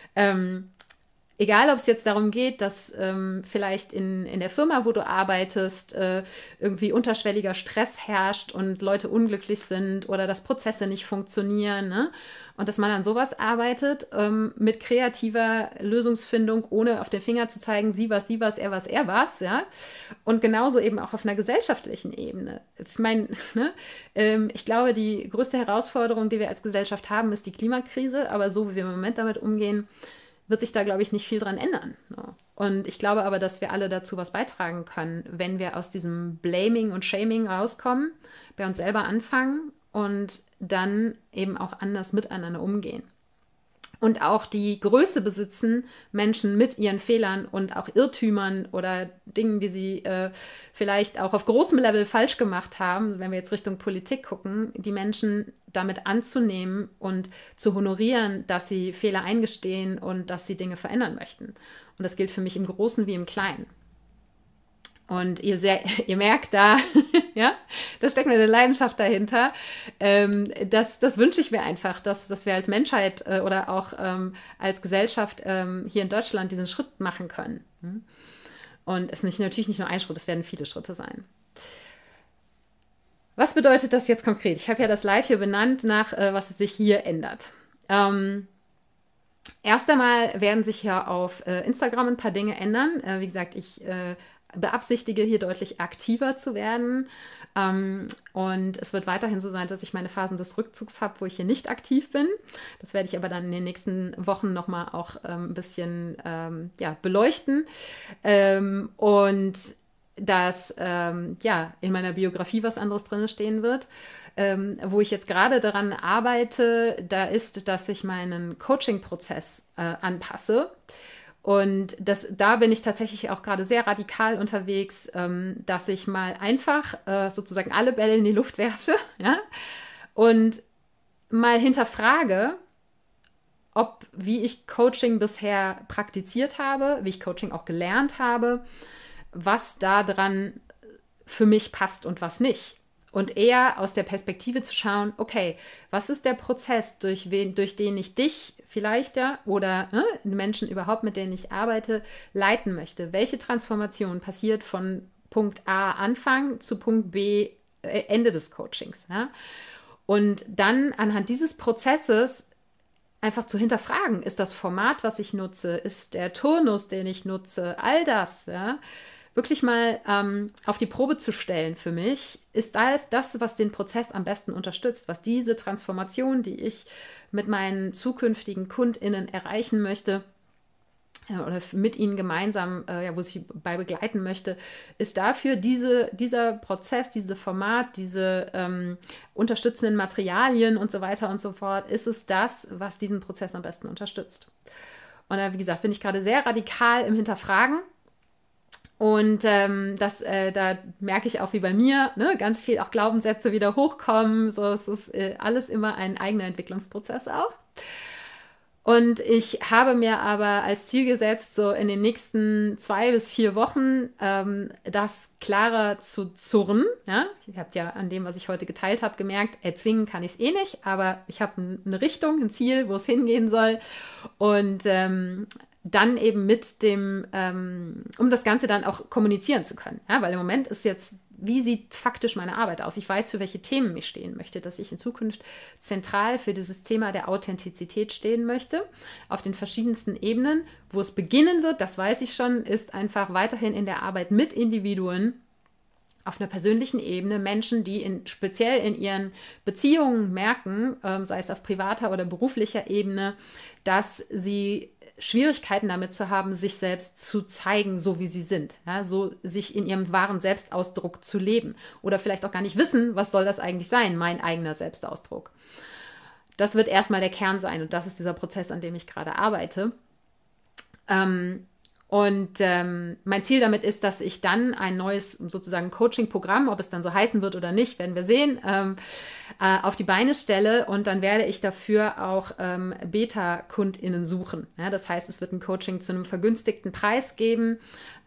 Egal, ob es jetzt darum geht, dass vielleicht in der Firma, wo du arbeitest, irgendwie unterschwelliger Stress herrscht und Leute unglücklich sind oder dass Prozesse nicht funktionieren, ne? Und dass man an sowas arbeitet mit kreativer Lösungsfindung, ohne auf den Finger zu zeigen, sie was, er was, ja. Und genauso eben auch auf einer gesellschaftlichen Ebene. Ich meine, ne? Ich glaube, die größte Herausforderung, die wir als Gesellschaft haben, ist die Klimakrise, aber so wie wir im Moment damit umgehen, wird sich da, glaube ich, nicht viel dran ändern. Und ich glaube aber, dass wir alle dazu was beitragen können, wenn wir aus diesem Blaming und Shaming rauskommen, bei uns selber anfangen und dann eben auch anders miteinander umgehen. Und auch die Größe besitzen, Menschen mit ihren Fehlern und auch Irrtümern oder Dingen, die sie vielleicht auch auf großem Level falsch gemacht haben, wenn wir jetzt Richtung Politik gucken, die Menschen damit anzunehmen und zu honorieren, dass sie Fehler eingestehen und dass sie Dinge verändern möchten. Und das gilt für mich im Großen wie im Kleinen. Und ihr merkt da, ja, da steckt eine Leidenschaft dahinter. Das wünsche ich mir einfach, dass wir als Menschheit oder auch als Gesellschaft hier in Deutschland diesen Schritt machen können. Und es ist natürlich nicht nur ein Schritt, es werden viele Schritte sein. Was bedeutet das jetzt konkret? Ich habe ja das Live hier benannt nach, was sich hier ändert. Erst einmal werden sich ja auf Instagram ein paar Dinge ändern. Wie gesagt, ich beabsichtige, hier deutlich aktiver zu werden. Und es wird weiterhin so sein, dass ich meine Phasen des Rückzugs habe, wo ich hier nicht aktiv bin. Das werde ich aber dann in den nächsten Wochen nochmal auch ein bisschen beleuchten. Und dass in meiner Biografie was anderes drin stehen wird. Wo ich jetzt gerade daran arbeite, da ist, dass ich meinen Coaching-Prozess anpasse. Und da bin ich tatsächlich auch gerade sehr radikal unterwegs, dass ich mal einfach sozusagen alle Bälle in die Luft werfe, ja, und mal hinterfrage, wie ich Coaching bisher praktiziert habe, wie ich Coaching auch gelernt habe, was da dran für mich passt und was nicht. Und eher aus der Perspektive zu schauen, okay, was ist der Prozess, durch den ich dich vielleicht oder Menschen überhaupt, mit denen ich arbeite, leiten möchte? Welche Transformation passiert von Punkt A Anfang zu Punkt B Ende des Coachings? Ja? Und dann anhand dieses Prozesses einfach zu hinterfragen, ist das Format, was ich nutze, ist der Turnus, den ich nutze, all das, ja, wirklich mal auf die Probe zu stellen für mich, ist das, was den Prozess am besten unterstützt, was diese Transformation, die ich mit meinen zukünftigen KundInnen erreichen möchte, oder mit ihnen gemeinsam, wo ich sie bei begleiten möchte, ist dafür dieser Prozess, dieses Format, diese unterstützenden Materialien und so weiter und so fort, ist es das, was diesen Prozess am besten unterstützt. Und wie gesagt, bin ich gerade sehr radikal im Hinterfragen. Und da merke ich auch wie bei mir, ne, ganz viel auch Glaubenssätze wieder hochkommen. So, es ist alles immer ein eigener Entwicklungsprozess auch. Und ich habe mir aber als Ziel gesetzt, so in den nächsten 2 bis 4 Wochen das klarer zu zurren. Ja? Ihr habt ja an dem, was ich heute geteilt habe, gemerkt, erzwingen kann ich es eh nicht, aber ich habe eine Richtung, ein Ziel, wo es hingehen soll. Und dann eben mit dem, um das Ganze dann auch kommunizieren zu können. Ja? Weil im Moment ist jetzt, wie sieht faktisch meine Arbeit aus? Ich weiß, für welche Themen ich stehen möchte, dass ich in Zukunft zentral für dieses Thema der Authentizität stehen möchte, auf den verschiedensten Ebenen. Wo es beginnen wird, das weiß ich schon, ist einfach weiterhin in der Arbeit mit Individuen, auf einer persönlichen Ebene, Menschen, die speziell in ihren Beziehungen merken, sei es auf privater oder beruflicher Ebene, dass sie Schwierigkeiten damit zu haben, sich selbst zu zeigen, so wie sie sind. Ja, so sich in ihrem wahren Selbstausdruck zu leben. Oder vielleicht auch gar nicht wissen, was soll das eigentlich sein, mein eigener Selbstausdruck. Das wird erstmal der Kern sein und das ist dieser Prozess, an dem ich gerade arbeite. Mein Ziel damit ist, dass ich dann ein neues sozusagen Coaching-Programm, ob es dann so heißen wird oder nicht, werden wir sehen, auf die Beine stelle und dann werde ich dafür auch Beta-KundInnen suchen. Ja, das heißt, es wird ein Coaching zu einem vergünstigten Preis geben,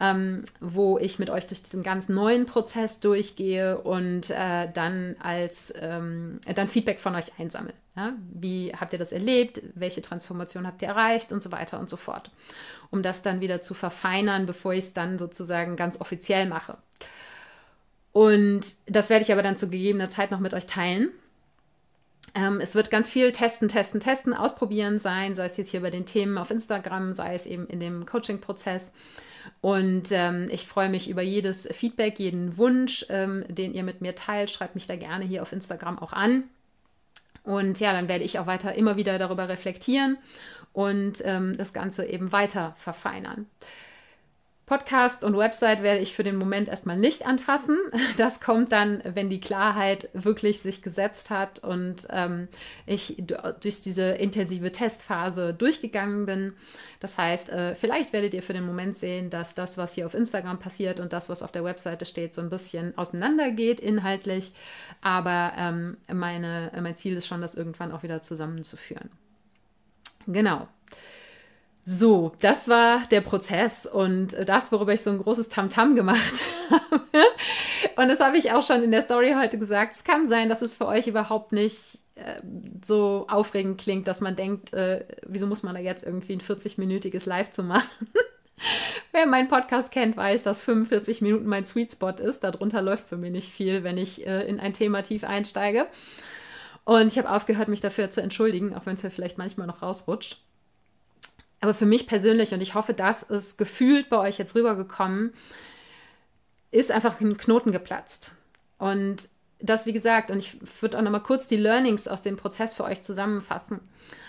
wo ich mit euch durch diesen ganz neuen Prozess durchgehe und dann Feedback von euch einsammle. Ja, wie habt ihr das erlebt? Welche Transformation habt ihr erreicht? Und so weiter und so fort. Um das dann wieder zu verfeinern, bevor ich es dann sozusagen ganz offiziell mache. Und das werde ich aber dann zu gegebener Zeit noch mit euch teilen. Es wird ganz viel testen, ausprobieren sein, sei es jetzt hier bei den Themen auf Instagram, sei es eben in dem Coaching-Prozess. Und ich freue mich über jedes Feedback, jeden Wunsch, den ihr mit mir teilt. Schreibt mich da gerne hier auf Instagram auch an. Und ja, dann werde ich auch immer wieder darüber reflektieren und das Ganze eben weiter verfeinern. Podcast und Website werde ich für den Moment erstmal nicht anfassen. Das kommt dann, wenn die Klarheit wirklich sich gesetzt hat und ich durch diese intensive Testphase durchgegangen bin. Das heißt, vielleicht werdet ihr für den Moment sehen, dass das, was hier auf Instagram passiert und das, was auf der Webseite steht, so ein bisschen auseinandergeht inhaltlich. Aber mein Ziel ist schon, das irgendwann auch wieder zusammenzuführen. Genau. So, das war der Prozess und das, worüber ich so ein großes Tamtam gemacht habe. Und das habe ich auch schon in der Story heute gesagt. Es kann sein, dass es für euch überhaupt nicht so aufregend klingt, dass man denkt, wieso muss man da jetzt irgendwie ein 40-minütiges Live zu machen? Wer meinen Podcast kennt, weiß, dass 45 Minuten mein Sweet Spot ist. Darunter läuft für mich nicht viel, wenn ich in ein Thema tief einsteige. Und ich habe aufgehört, mich dafür zu entschuldigen, auch wenn es mir vielleicht manchmal noch rausrutscht. Aber für mich persönlich, und ich hoffe, das ist gefühlt bei euch jetzt rübergekommen, ist einfach ein Knoten geplatzt. Und das, wie gesagt, und ich würde auch nochmal kurz die Learnings aus dem Prozess für euch zusammenfassen.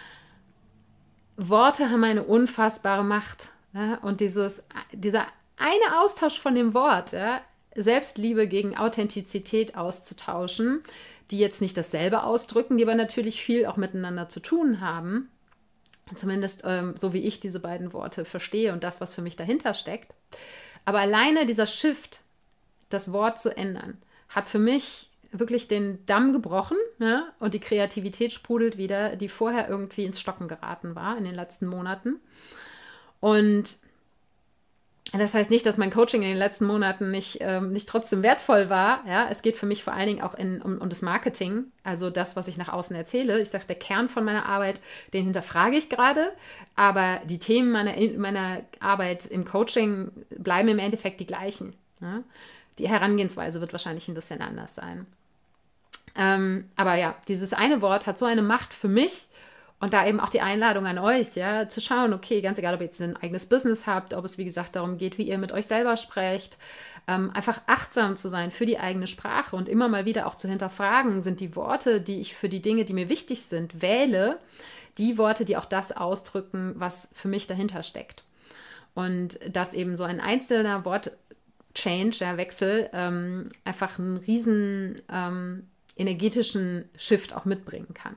Worte haben eine unfassbare Macht. Ja? Und dieser eine Austausch von dem Wort, ja, Selbstliebe gegen Authentizität auszutauschen, die jetzt nicht dasselbe ausdrücken, die aber natürlich viel auch miteinander zu tun haben, Zumindest so, wie ich diese beiden Worte verstehe und das, was für mich dahinter steckt. Aber alleine dieser Shift, das Wort zu ändern, hat für mich wirklich den Damm gebrochen, ja? Und die Kreativität sprudelt wieder, die vorher irgendwie ins Stocken geraten war in den letzten Monaten. Und das heißt nicht, dass mein Coaching in den letzten Monaten nicht trotzdem wertvoll war. Ja? Es geht für mich vor allen Dingen auch um das Marketing, also das, was ich nach außen erzähle. Ich sage, der Kern von meiner Arbeit, den hinterfrage ich gerade, aber die Themen meiner Arbeit im Coaching bleiben im Endeffekt die gleichen. Ja? Die Herangehensweise wird wahrscheinlich ein bisschen anders sein. Aber ja, dieses eine Wort hat so eine Macht für mich. Und da eben auch die Einladung an euch, ja, zu schauen, okay, ganz egal, ob ihr jetzt ein eigenes Business habt, ob es, wie gesagt, darum geht, wie ihr mit euch selber sprecht, einfach achtsam zu sein für die eigene Sprache und immer mal wieder auch zu hinterfragen, sind die Worte, die ich für die Dinge, die mir wichtig sind, wähle, die Worte, die auch das ausdrücken, was für mich dahinter steckt. Und dass eben so ein einzelner Wort-Change, ja, Wechsel, einfach einen riesen energetischen Shift auch mitbringen kann.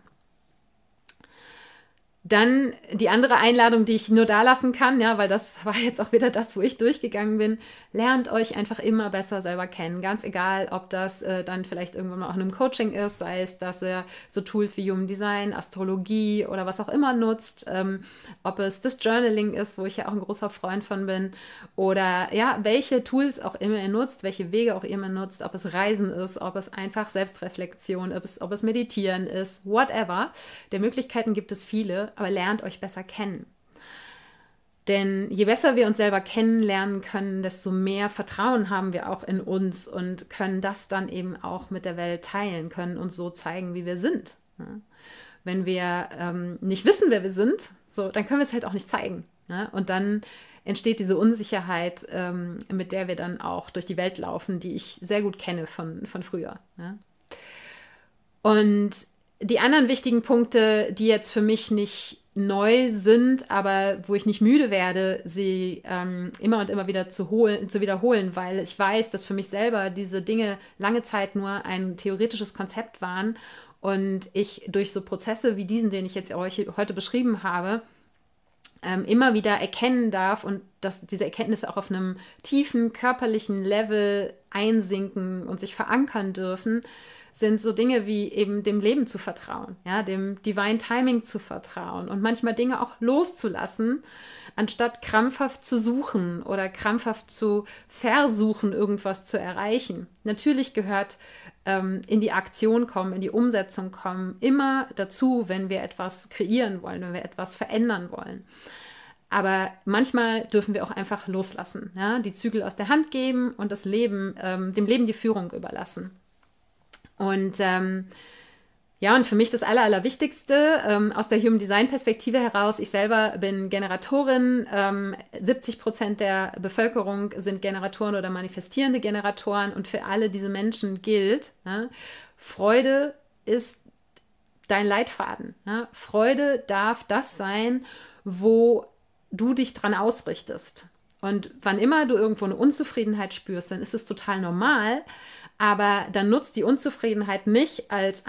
Dann die andere Einladung, die ich nur da lassen kann, ja, weil das war jetzt auch wieder das, wo ich durchgegangen bin. Lernt euch einfach immer besser selber kennen. Ganz egal, ob das dann vielleicht irgendwann mal auch in einem Coaching ist, sei es, dass ihr so Tools wie Human Design, Astrologie oder was auch immer nutzt, ob es das Journaling ist, wo ich ja auch ein großer Freund von bin, oder ja, welche Tools auch immer ihr nutzt, welche Wege auch immer nutzt, ob es Reisen ist, ob es einfach Selbstreflexion ist, ob es Meditieren ist, whatever. Der Möglichkeiten gibt es viele, aber lernt euch besser kennen. Denn je besser wir uns selber kennenlernen können, desto mehr Vertrauen haben wir auch in uns und können das dann eben auch mit der Welt teilen, können uns so zeigen, wie wir sind. Ja. Wenn wir nicht wissen, wer wir sind, so, dann können wir es halt auch nicht zeigen. Ja. Und dann entsteht diese Unsicherheit, mit der wir dann auch durch die Welt laufen, die ich sehr gut kenne von früher. Ja. Und die anderen wichtigen Punkte, die jetzt für mich nicht neu sind, aber wo ich nicht müde werde, sie immer und immer wieder zu wiederholen, weil ich weiß, dass für mich selber diese Dinge lange Zeit nur ein theoretisches Konzept waren und ich durch so Prozesse wie diesen, den ich jetzt euch heute beschrieben habe, immer wieder erkennen darf und dass diese Erkenntnisse auch auf einem tiefen körperlichen Level einsinken und sich verankern dürfen, sind so Dinge wie eben dem Leben zu vertrauen, ja, dem Divine Timing zu vertrauen und manchmal Dinge auch loszulassen, anstatt krampfhaft zu suchen oder krampfhaft zu versuchen, irgendwas zu erreichen. Natürlich gehört in die Aktion kommen, in die Umsetzung kommen, immer dazu, wenn wir etwas kreieren wollen, wenn wir etwas verändern wollen. Aber manchmal dürfen wir auch einfach loslassen, ja, die Zügel aus der Hand geben und das Leben, dem Leben die Führung überlassen. Und ja, und für mich das Allerwichtigste aus der Human Design Perspektive heraus, ich selber bin Generatorin, 70% der Bevölkerung sind Generatoren oder manifestierende Generatoren und für alle diese Menschen gilt, ja, Freude ist dein Leitfaden. Ja? Freude darf das sein, wo du dich dran ausrichtest. Und wann immer du irgendwo eine Unzufriedenheit spürst, dann ist es total normal, aber dann nutzt die Unzufriedenheit nicht als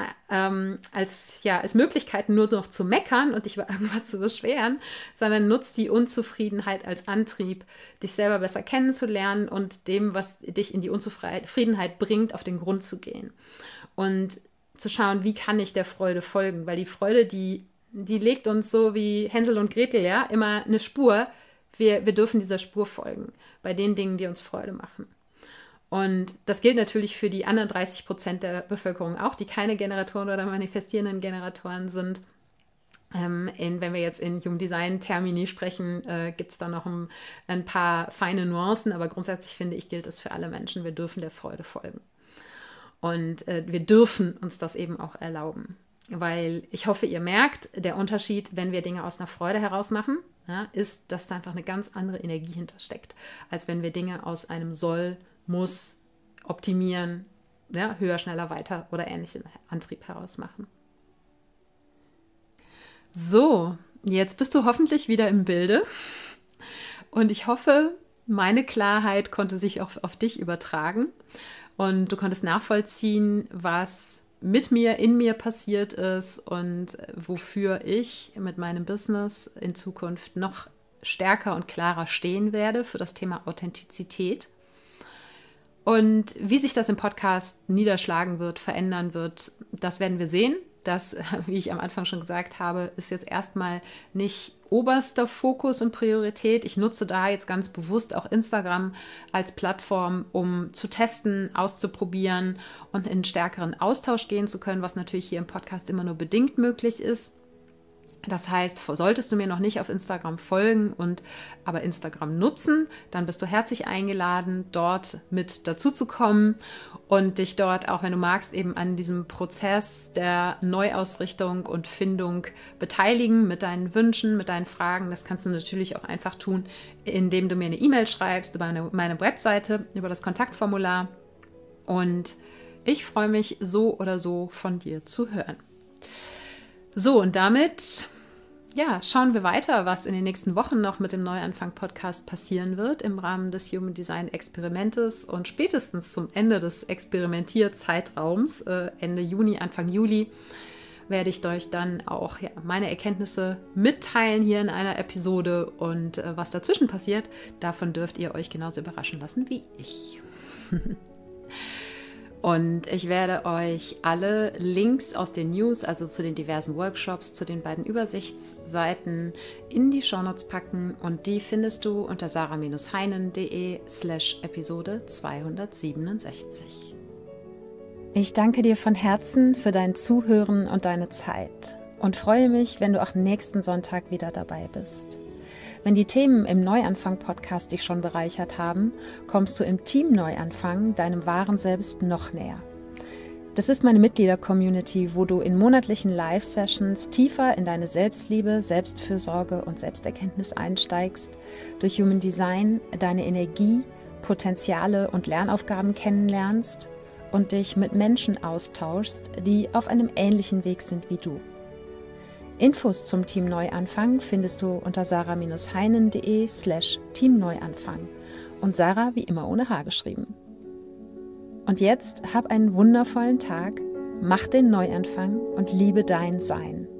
Möglichkeit, nur noch zu meckern und dich über irgendwas zu beschweren, sondern nutzt die Unzufriedenheit als Antrieb, dich selber besser kennenzulernen und dem, was dich in die Unzufriedenheit bringt, auf den Grund zu gehen. Und zu schauen, wie kann ich der Freude folgen, weil die Freude, die legt uns so wie Hänsel und Gretel, ja, immer eine Spur. Wir dürfen dieser Spur folgen, bei den Dingen, die uns Freude machen. Und das gilt natürlich für die anderen 30% der Bevölkerung auch, die keine Generatoren oder manifestierenden Generatoren sind. Wenn wir jetzt in Human Design Termini sprechen, gibt es da noch ein paar feine Nuancen, aber grundsätzlich finde ich, gilt es für alle Menschen. Wir dürfen der Freude folgen. Und wir dürfen uns das eben auch erlauben. Weil ich hoffe, ihr merkt, der Unterschied, wenn wir Dinge aus einer Freude heraus machen, ja, ist, dass da einfach eine ganz andere Energie hintersteckt, als wenn wir Dinge aus einem Soll, Muss, Optimieren, ja, höher, schneller, weiter oder ähnlichem Antrieb heraus machen. So, jetzt bist du hoffentlich wieder im Bilde und ich hoffe, meine Klarheit konnte sich auch auf dich übertragen und du konntest nachvollziehen, was mit mir, in mir passiert ist und wofür ich mit meinem Business in Zukunft noch stärker und klarer stehen werde für das Thema Authentizität. Und wie sich das im Podcast niederschlagen wird, verändern wird, das werden wir sehen. Das, wie ich am Anfang schon gesagt habe, ist jetzt erstmal nicht oberster Fokus und Priorität. Ich nutze da jetzt ganz bewusst auch Instagram als Plattform, um zu testen, auszuprobieren und in einen stärkeren Austausch gehen zu können, was natürlich hier im Podcast immer nur bedingt möglich ist. Das heißt, solltest du mir noch nicht auf Instagram folgen und aber Instagram nutzen, dann bist du herzlich eingeladen, dort mit dazu zu kommen und dich dort, auch wenn du magst, eben an diesem Prozess der Neuausrichtung und Findung beteiligen mit deinen Wünschen, mit deinen Fragen. Das kannst du natürlich auch einfach tun, indem du mir eine E-Mail schreibst über meine Webseite, über das Kontaktformular. Und ich freue mich, so oder so von dir zu hören. So, und damit schauen wir weiter, was in den nächsten Wochen noch mit dem Neuanfang-Podcast passieren wird im Rahmen des Human Design Experimentes und spätestens zum Ende des Experimentierzeitraums, Ende Juni, Anfang Juli, werde ich euch dann auch meine Erkenntnisse mitteilen hier in einer Episode und was dazwischen passiert, davon dürft ihr euch genauso überraschen lassen wie ich. Und ich werde euch alle Links aus den News, also zu den diversen Workshops, zu den beiden Übersichtsseiten in die Shownotes packen. Und die findest du unter sarah-heinen.de/Episode 267. Ich danke dir von Herzen für dein Zuhören und deine Zeit und freue mich, wenn du auch nächsten Sonntag wieder dabei bist. Wenn die Themen im Neuanfang-Podcast dich schon bereichert haben, kommst du im Team Neuanfang deinem wahren Selbst noch näher. Das ist meine Mitglieder-Community, wo du in monatlichen Live-Sessions tiefer in deine Selbstliebe, Selbstfürsorge und Selbsterkenntnis einsteigst, durch Human Design deine Energie, Potenziale und Lernaufgaben kennenlernst und dich mit Menschen austauschst, die auf einem ähnlichen Weg sind wie du. Infos zum Team Neuanfang findest du unter sarah-heinen.de/Team Neuanfang und Sarah wie immer ohne H geschrieben. Und jetzt hab einen wundervollen Tag, mach den Neuanfang und liebe dein Sein.